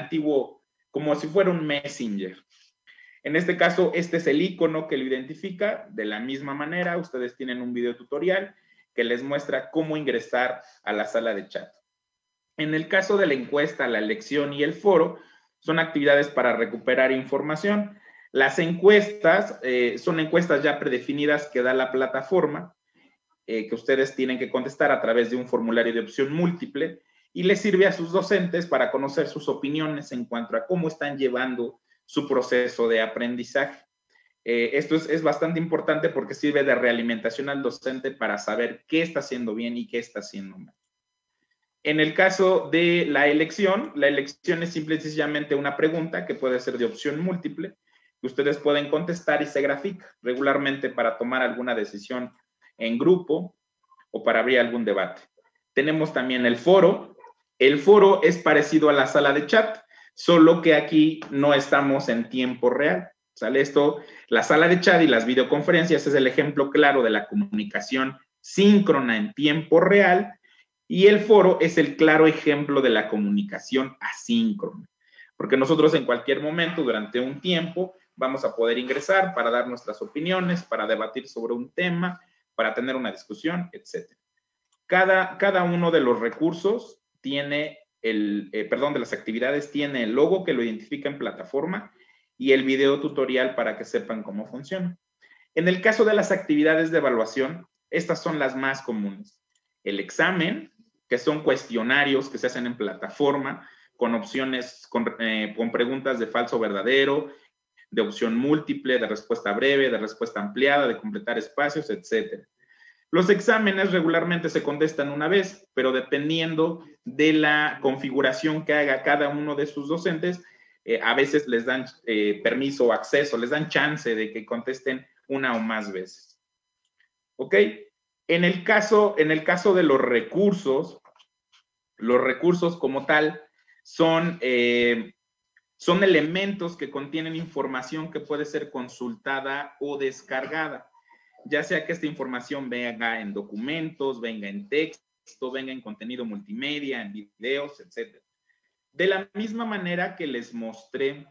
Como si fuera un Messenger. En este caso, este es el icono que lo identifica. De la misma manera, ustedes tienen un video tutorial que les muestra cómo ingresar a la sala de chat. En el caso de la encuesta, la elección y el foro, son actividades para recuperar información. Las encuestas son encuestas ya predefinidas que da la plataforma, que ustedes tienen que contestar a través de un formulario de opción múltiple, y les sirve a sus docentes para conocer sus opiniones en cuanto a cómo están llevando su proceso de aprendizaje. Esto es bastante importante porque sirve de realimentación al docente para saber qué está haciendo bien y qué está haciendo mal. En el caso de la elección es simple y sencillamente una pregunta que puede ser de opción múltiple, que ustedes pueden contestar y se grafica regularmente para tomar alguna decisión en grupo o para abrir algún debate. Tenemos también el foro. El foro es parecido a la sala de chat, solo que aquí no estamos en tiempo real, ¿sale? La sala de chat y las videoconferencias es el ejemplo claro de la comunicación síncrona en tiempo real, y el foro es el claro ejemplo de la comunicación asíncrona, porque nosotros en cualquier momento, durante un tiempo, vamos a poder ingresar para dar nuestras opiniones, para debatir sobre un tema, para tener una discusión, etc. Cada uno de los recursos tiene de las actividades tiene el logo que lo identifica en plataforma y el video tutorial para que sepan cómo funciona. En el caso de las actividades de evaluación, estas son las más comunes. El examen, que son cuestionarios que se hacen en plataforma con opciones, con preguntas de falso o verdadero, de opción múltiple, de respuesta breve, de respuesta ampliada, de completar espacios, etc. Los exámenes regularmente se contestan una vez, pero dependiendo de la configuración que haga cada uno de sus docentes, a veces les dan permiso o acceso, les dan chance de que contesten una o más veces. ¿Ok? En el caso de los recursos como tal son elementos que contienen información que puede ser consultada o descargada, ya sea que esta información venga en documentos, venga en texto, venga en contenido multimedia, en videos, etc. De la misma manera que les mostré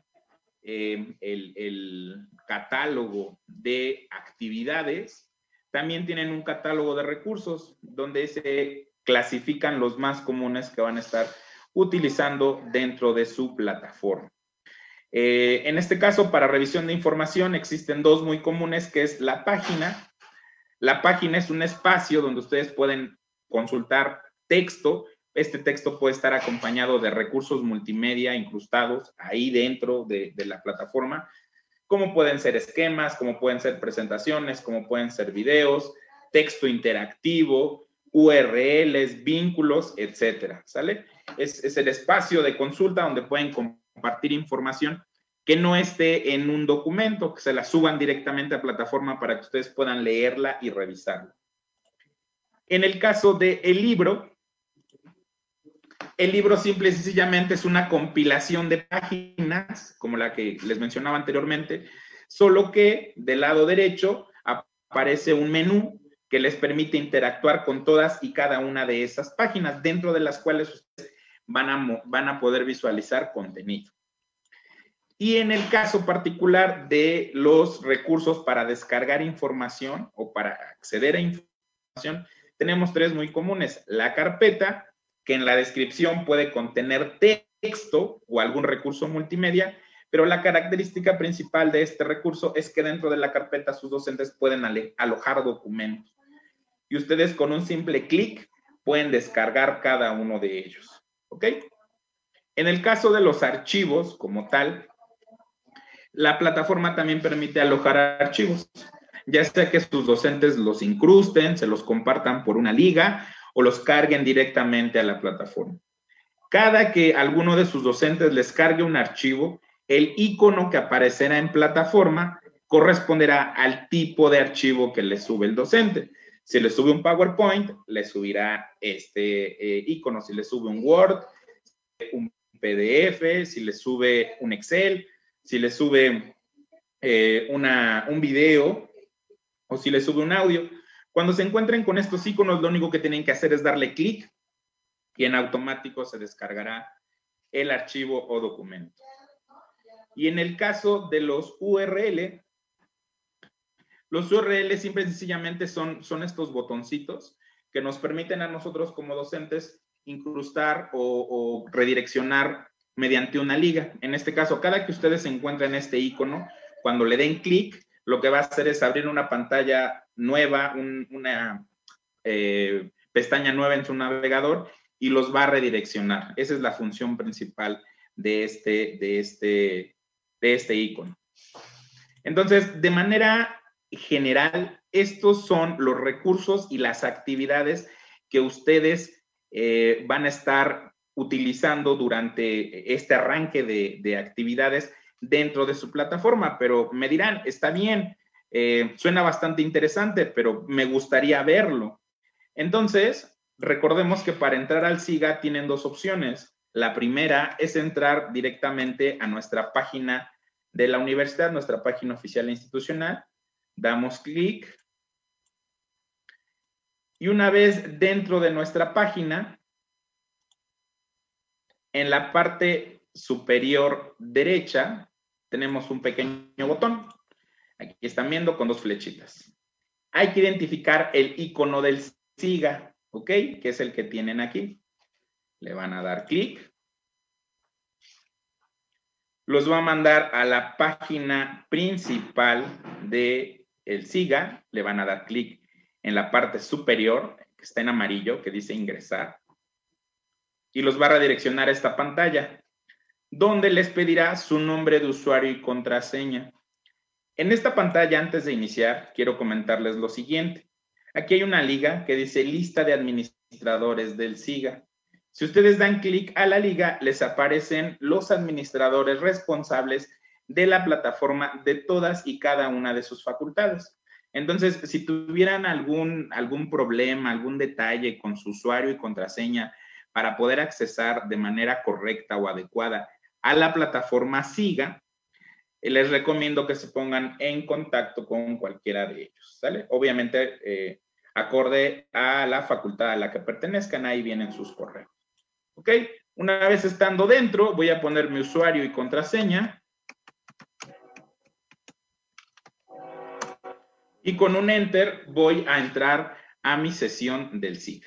el catálogo de actividades, también tienen un catálogo de recursos donde se clasifican los más comunes que van a estar utilizando dentro de su plataforma. En este caso, para revisión de información, existen dos muy comunes, que es la página. La página es un espacio donde ustedes pueden consultar texto. Este texto puede estar acompañado de recursos multimedia incrustados ahí dentro de la plataforma, como pueden ser esquemas, como pueden ser presentaciones, como pueden ser videos, texto interactivo, URLs, vínculos, etcétera, ¿sale? Es el espacio de consulta donde pueden compartir información que no esté en un documento, que se la suban directamente a plataforma para que ustedes puedan leerla y revisarla. En el caso del libro, el libro simple y sencillamente es una compilación de páginas, como la que les mencionaba anteriormente, solo que del lado derecho aparece un menú que les permite interactuar con todas y cada una de esas páginas, dentro de las cuales ustedes van a poder visualizar contenido. Y en el caso particular de los recursos para descargar información o para acceder a información, tenemos tres muy comunes. La carpeta, que en la descripción puede contener texto o algún recurso multimedia, pero la característica principal de este recurso es que dentro de la carpeta sus docentes pueden alojar documentos. Y ustedes con un simple clic pueden descargar cada uno de ellos. ¿Ok? En el caso de los archivos como tal, la plataforma también permite alojar archivos, ya sea que sus docentes los incrusten, se los compartan por una liga o los carguen directamente a la plataforma. Cada que alguno de sus docentes les cargue un archivo, el icono que aparecerá en plataforma corresponderá al tipo de archivo que le sube el docente. Si le sube un PowerPoint, le subirá este icono. Si le sube un Word, un PDF, si le sube un Excel, si le sube un video o si le sube un audio. Cuando se encuentren con estos iconos, lo único que tienen que hacer es darle clic y en automático se descargará el archivo o documento. Y en el caso de los URL simple y sencillamente son estos botoncitos que nos permiten a nosotros como docentes incrustar o redireccionar mediante una liga. En este caso, cada que ustedes se encuentren este icono, cuando le den clic, lo que va a hacer es abrir una pantalla nueva, una pestaña nueva en su navegador y los va a redireccionar. Esa es la función principal de este icono. Entonces, de manera general, estos son los recursos y las actividades que ustedes van a estar utilizando durante este arranque de actividades dentro de su plataforma, pero me dirán, está bien, suena bastante interesante, pero me gustaría verlo. Entonces, recordemos que para entrar al SIGA tienen dos opciones. La primera es entrar directamente a nuestra página de la universidad, nuestra página oficial e institucional. Damos clic. Y una vez dentro de nuestra página, en la parte superior derecha, tenemos un pequeño botón. Aquí están viendo con dos flechitas. Hay que identificar el icono del SIGA, ¿ok? Que es el que tienen aquí. Le van a dar clic. Los va a mandar a la página principal del SIGA. Le van a dar clic en la parte superior, que está en amarillo, que dice ingresar. Y los va a redireccionar a esta pantalla, donde les pedirá su nombre de usuario y contraseña. En esta pantalla, antes de iniciar, quiero comentarles lo siguiente. Aquí hay una liga que dice lista de administradores del SIGA. Si ustedes dan clic a la liga, les aparecen los administradores responsables de la plataforma de todas y cada una de sus facultades. Entonces, si tuvieran algún problema, algún detalle con su usuario y contraseña para poder accesar de manera correcta o adecuada a la plataforma SIGA, les recomiendo que se pongan en contacto con cualquiera de ellos, ¿sale? Obviamente, acorde a la facultad a la que pertenezcan, ahí vienen sus correos. ¿Ok? Una vez estando dentro, voy a poner mi usuario y contraseña. Y con un Enter voy a entrar a mi sesión del SIGA.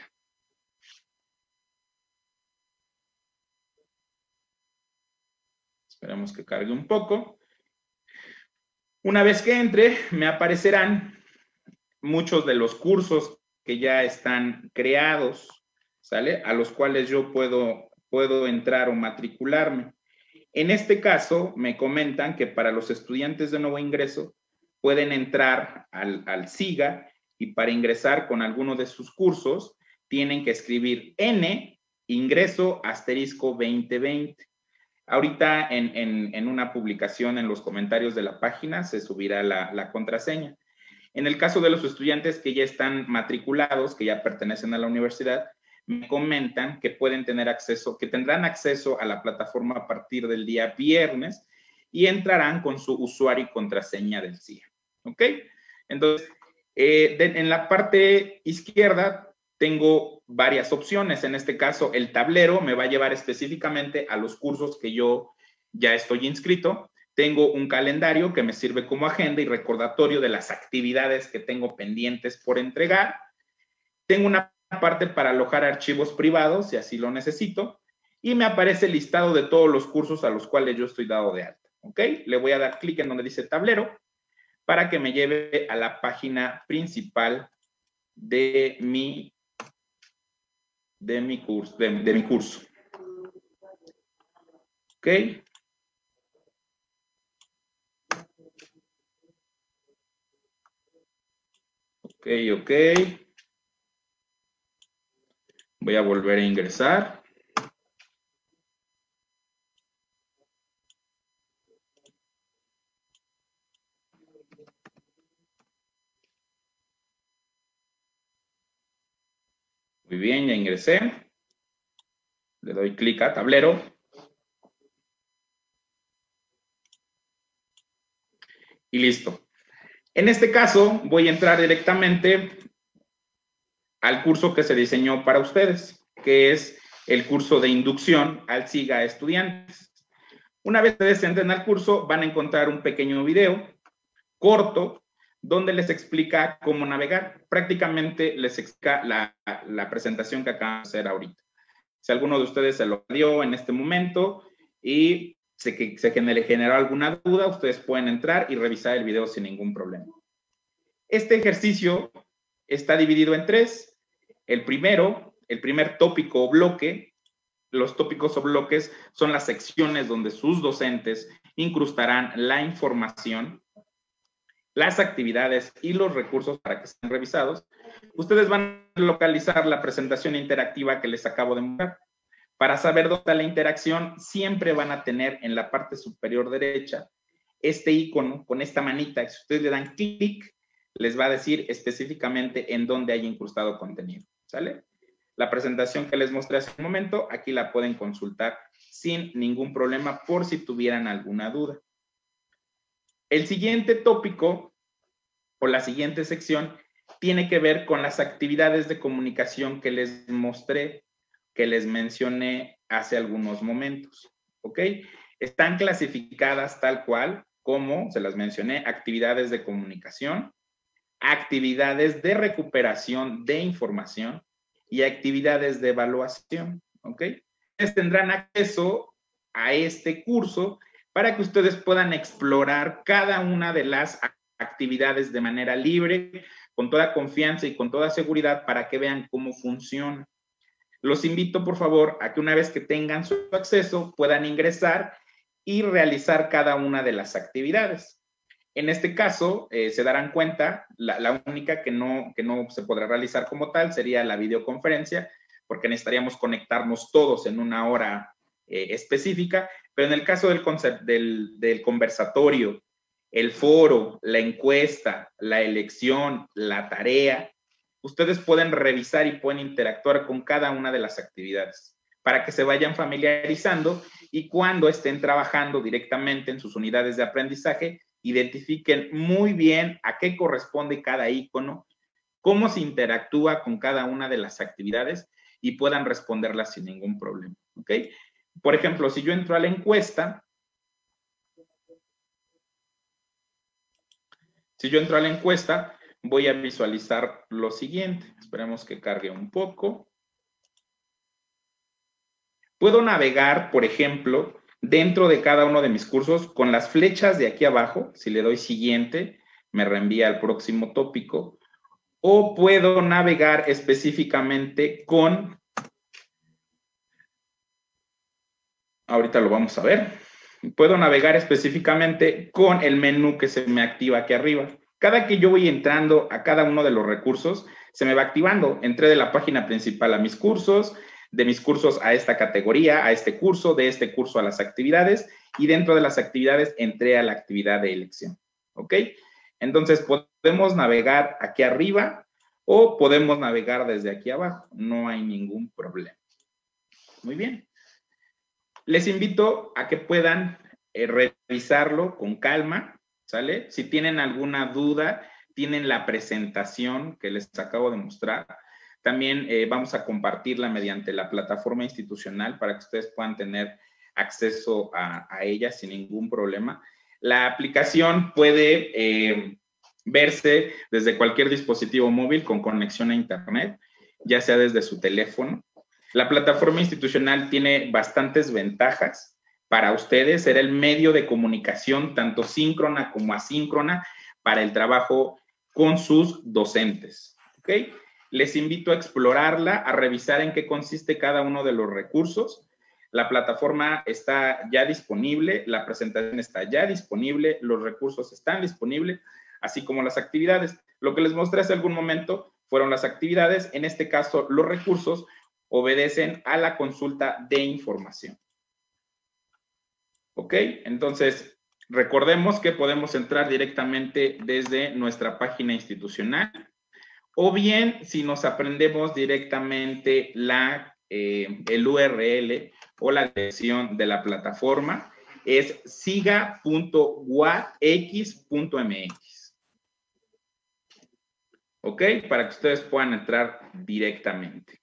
Esperamos que cargue un poco. Una vez que entre, me aparecerán muchos de los cursos que ya están creados, ¿sale? A los cuales yo puedo entrar o matricularme. En este caso, me comentan que para los estudiantes de nuevo ingreso, pueden entrar al SIGA y para ingresar con alguno de sus cursos, tienen que escribir N, ingreso, asterisco 2020. Ahorita en una publicación en los comentarios de la página se subirá la contraseña. En el caso de los estudiantes que ya están matriculados, que ya pertenecen a la universidad, me comentan que pueden tener acceso, que tendrán acceso a la plataforma a partir del día viernes y entrarán con su usuario y contraseña del SIGA. ¿Ok? Entonces, en la parte izquierda tengo varias opciones. En este caso, el tablero me va a llevar específicamente a los cursos que yo ya estoy inscrito. Tengo un calendario que me sirve como agenda y recordatorio de las actividades que tengo pendientes por entregar. Tengo una parte para alojar archivos privados, si así lo necesito. Y me aparece el listado de todos los cursos a los cuales yo estoy dado de alta. ¿Ok? Le voy a dar clic en donde dice tablero para que me lleve a la página principal de mi curso. ¿Ok? Ok. Voy a volver a ingresar. Muy bien, ya ingresé. Le doy clic a tablero. Y listo. En este caso, voy a entrar directamente al curso que se diseñó para ustedes, que es el curso de inducción al SIGA a estudiantes. Una vez que ustedes entren al curso, van a encontrar un pequeño video corto donde les explica cómo navegar. Prácticamente les explica la presentación que acabamos de hacer ahorita. Si alguno de ustedes se lo dio en este momento y se generó alguna duda, ustedes pueden entrar y revisar el video sin ningún problema. Este ejercicio está dividido en tres. El primer tópico o bloque, los tópicos o bloques son las secciones donde sus docentes incrustarán la información, las actividades y los recursos para que sean revisados. Ustedes van a localizar la presentación interactiva que les acabo de mostrar. Para saber dónde está la interacción, siempre van a tener en la parte superior derecha este icono con esta manita. Si ustedes le dan clic, les va a decir específicamente en dónde hay incrustado contenido. ¿Sale? La presentación que les mostré hace un momento, aquí la pueden consultar sin ningún problema por si tuvieran alguna duda. El siguiente tópico o la siguiente sección tiene que ver con las actividades de comunicación que les mostré, que les mencioné hace algunos momentos. ¿Ok? Están clasificadas tal cual como, se las mencioné, actividades de comunicación, actividades de recuperación de información y actividades de evaluación. ¿Ok? Ustedes tendrán acceso a este curso para que ustedes puedan explorar cada una de las actividades de manera libre, con toda confianza y con toda seguridad para que vean cómo funciona. Los invito, por favor, a que una vez que tengan su acceso, puedan ingresar y realizar cada una de las actividades. En este caso, se darán cuenta, la única que no se podrá realizar como tal sería la videoconferencia, porque necesitaríamos conectarnos todos en una hora específica, pero en el caso del conversatorio el foro, la encuesta, la elección, la tarea, ustedes pueden revisar y pueden interactuar con cada una de las actividades para que se vayan familiarizando y cuando estén trabajando directamente en sus unidades de aprendizaje, identifiquen muy bien a qué corresponde cada icono, cómo se interactúa con cada una de las actividades y puedan responderlas sin ningún problema, ¿ok? Por ejemplo, si yo entro a la encuesta, voy a visualizar lo siguiente. Esperemos que cargue un poco. Puedo navegar, por ejemplo, dentro de cada uno de mis cursos con las flechas de aquí abajo. Si le doy siguiente, me reenvía al próximo tópico. O puedo navegar específicamente con... Ahorita lo vamos a ver. Puedo navegar específicamente con el menú que se me activa aquí arriba. Cada que yo voy entrando a cada uno de los recursos, se me va activando. Entré de la página principal a mis cursos, de mis cursos a esta categoría, a este curso, de este curso a las actividades, y dentro de las actividades entré a la actividad de elección. ¿Ok? Entonces, podemos navegar aquí arriba o podemos navegar desde aquí abajo. No hay ningún problema. Muy bien. Les invito a que puedan revisarlo con calma, ¿sale? Si tienen alguna duda, tienen la presentación que les acabo de mostrar. También vamos a compartirla mediante la plataforma institucional para que ustedes puedan tener acceso a ella sin ningún problema. La aplicación puede verse desde cualquier dispositivo móvil con conexión a Internet, ya sea desde su teléfono. La plataforma institucional tiene bastantes ventajas para ustedes. Será el medio de comunicación tanto síncrona como asíncrona para el trabajo con sus docentes. ¿Ok? Les invito a explorarla, a revisar en qué consiste cada uno de los recursos. La plataforma está ya disponible, la presentación está ya disponible, los recursos están disponibles, así como las actividades. Lo que les mostré hace algún momento fueron las actividades. En este caso, los recursos obedecen a la consulta de información. ¿Ok? Entonces, recordemos que podemos entrar directamente desde nuestra página institucional o bien si nos aprendemos directamente el URL o la dirección de la plataforma es siga.uax.mx. ¿Ok? Para que ustedes puedan entrar directamente.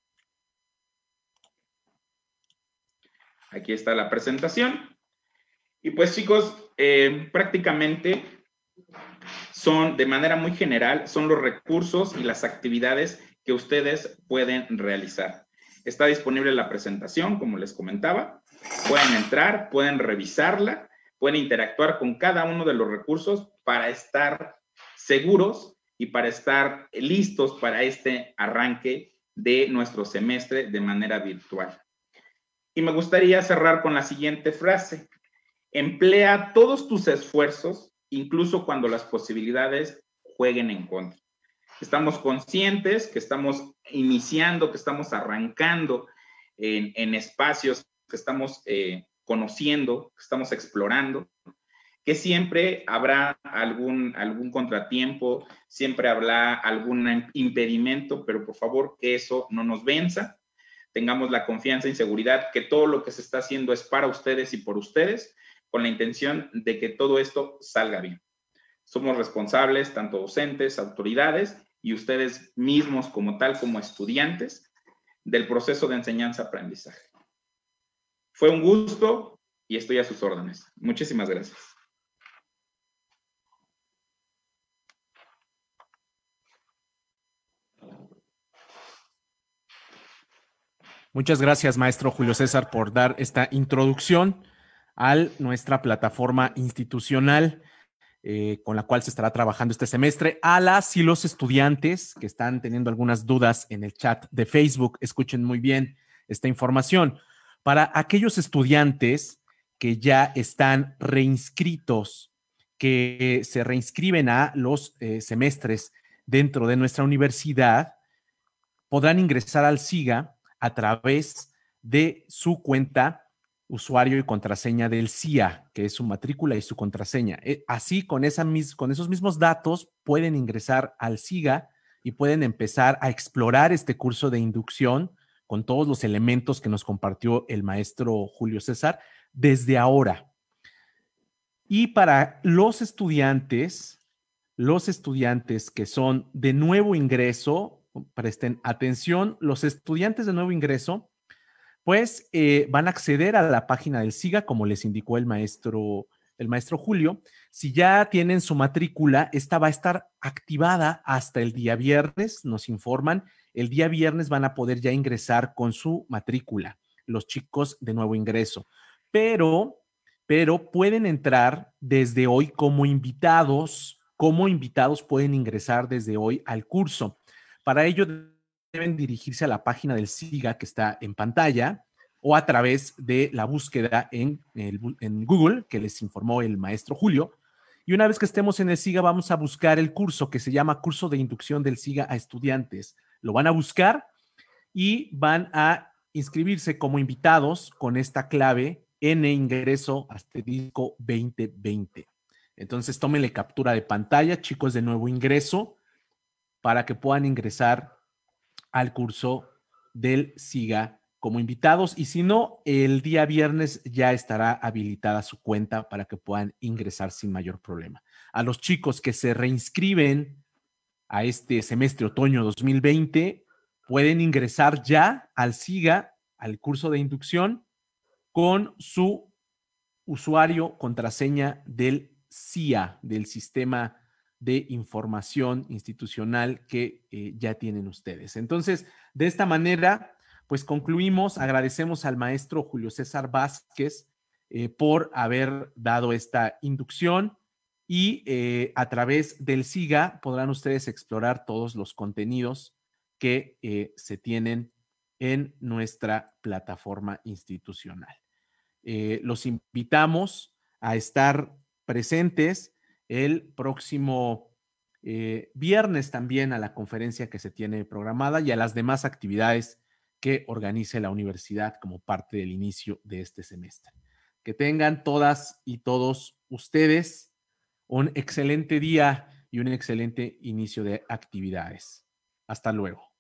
Aquí está la presentación. Y pues chicos, prácticamente son, de manera muy general, son los recursos y las actividades que ustedes pueden realizar. Está disponible la presentación, como les comentaba. Pueden entrar, pueden revisarla, pueden interactuar con cada uno de los recursos para estar seguros y para estar listos para este arranque de nuestro semestre de manera virtual. Y me gustaría cerrar con la siguiente frase. Emplea todos tus esfuerzos, incluso cuando las posibilidades jueguen en contra. Estamos conscientes que estamos iniciando, que estamos arrancando en espacios que estamos conociendo, que estamos explorando, que siempre habrá algún contratiempo, siempre habrá algún impedimento, pero por favor que eso no nos venza. Tengamos la confianza y seguridad que todo lo que se está haciendo es para ustedes y por ustedes, con la intención de que todo esto salga bien. Somos responsables, tanto docentes, autoridades y ustedes mismos como tal, como estudiantes, del proceso de enseñanza-aprendizaje. Fue un gusto y estoy a sus órdenes. Muchísimas gracias. Muchas gracias, maestro Julio César, por dar esta introducción a nuestra plataforma institucional con la cual se estará trabajando este semestre. A las y los estudiantes que están teniendo algunas dudas en el chat de Facebook, escuchen muy bien esta información. Para aquellos estudiantes que ya están reinscritos, que se reinscriben a los semestres dentro de nuestra universidad, podrán ingresar al SIGA a través de su cuenta usuario y contraseña del CIA, que es su matrícula y su contraseña. Así, con esos mismos datos, pueden ingresar al SIGA y pueden empezar a explorar este curso de inducción con todos los elementos que nos compartió el maestro Julio César desde ahora. Y para los estudiantes que son de nuevo ingreso, presten atención, los estudiantes de nuevo ingreso, pues van a acceder a la página del SIGA, como les indicó el maestro Julio. Si ya tienen su matrícula, esta va a estar activada hasta el día viernes, nos informan. El día viernes van a poder ya ingresar con su matrícula, los chicos de nuevo ingreso. Pero pueden entrar desde hoy como invitados. Como invitados pueden ingresar desde hoy al curso. Para ello deben dirigirse a la página del SIGA que está en pantalla o a través de la búsqueda en Google, que les informó el maestro Julio. Y una vez que estemos en el SIGA, vamos a buscar el curso que se llama Curso de Inducción del SIGA a Estudiantes. Lo van a buscar y van a inscribirse como invitados con esta clave N ingreso asterisco 2020. Entonces, tómenle captura de pantalla, chicos de nuevo ingreso, para que puedan ingresar al curso del SIGA como invitados. Y si no, el día viernes ya estará habilitada su cuenta para que puedan ingresar sin mayor problema. A los chicos que se reinscriben a este semestre otoño 2020, pueden ingresar ya al SIGA, al curso de inducción, con su usuario, contraseña del CIA, del Sistema de Información Institucional que ya tienen ustedes. Entonces, de esta manera, pues concluimos. Agradecemos al maestro Julio César Vázquez por haber dado esta inducción y a través del SIGA podrán ustedes explorar todos los contenidos que se tienen en nuestra plataforma institucional. Los invitamos a estar presentes el próximo viernes también a la conferencia que se tiene programada y a las demás actividades que organice la universidad como parte del inicio de este semestre. Que tengan todas y todos ustedes un excelente día y un excelente inicio de actividades. Hasta luego.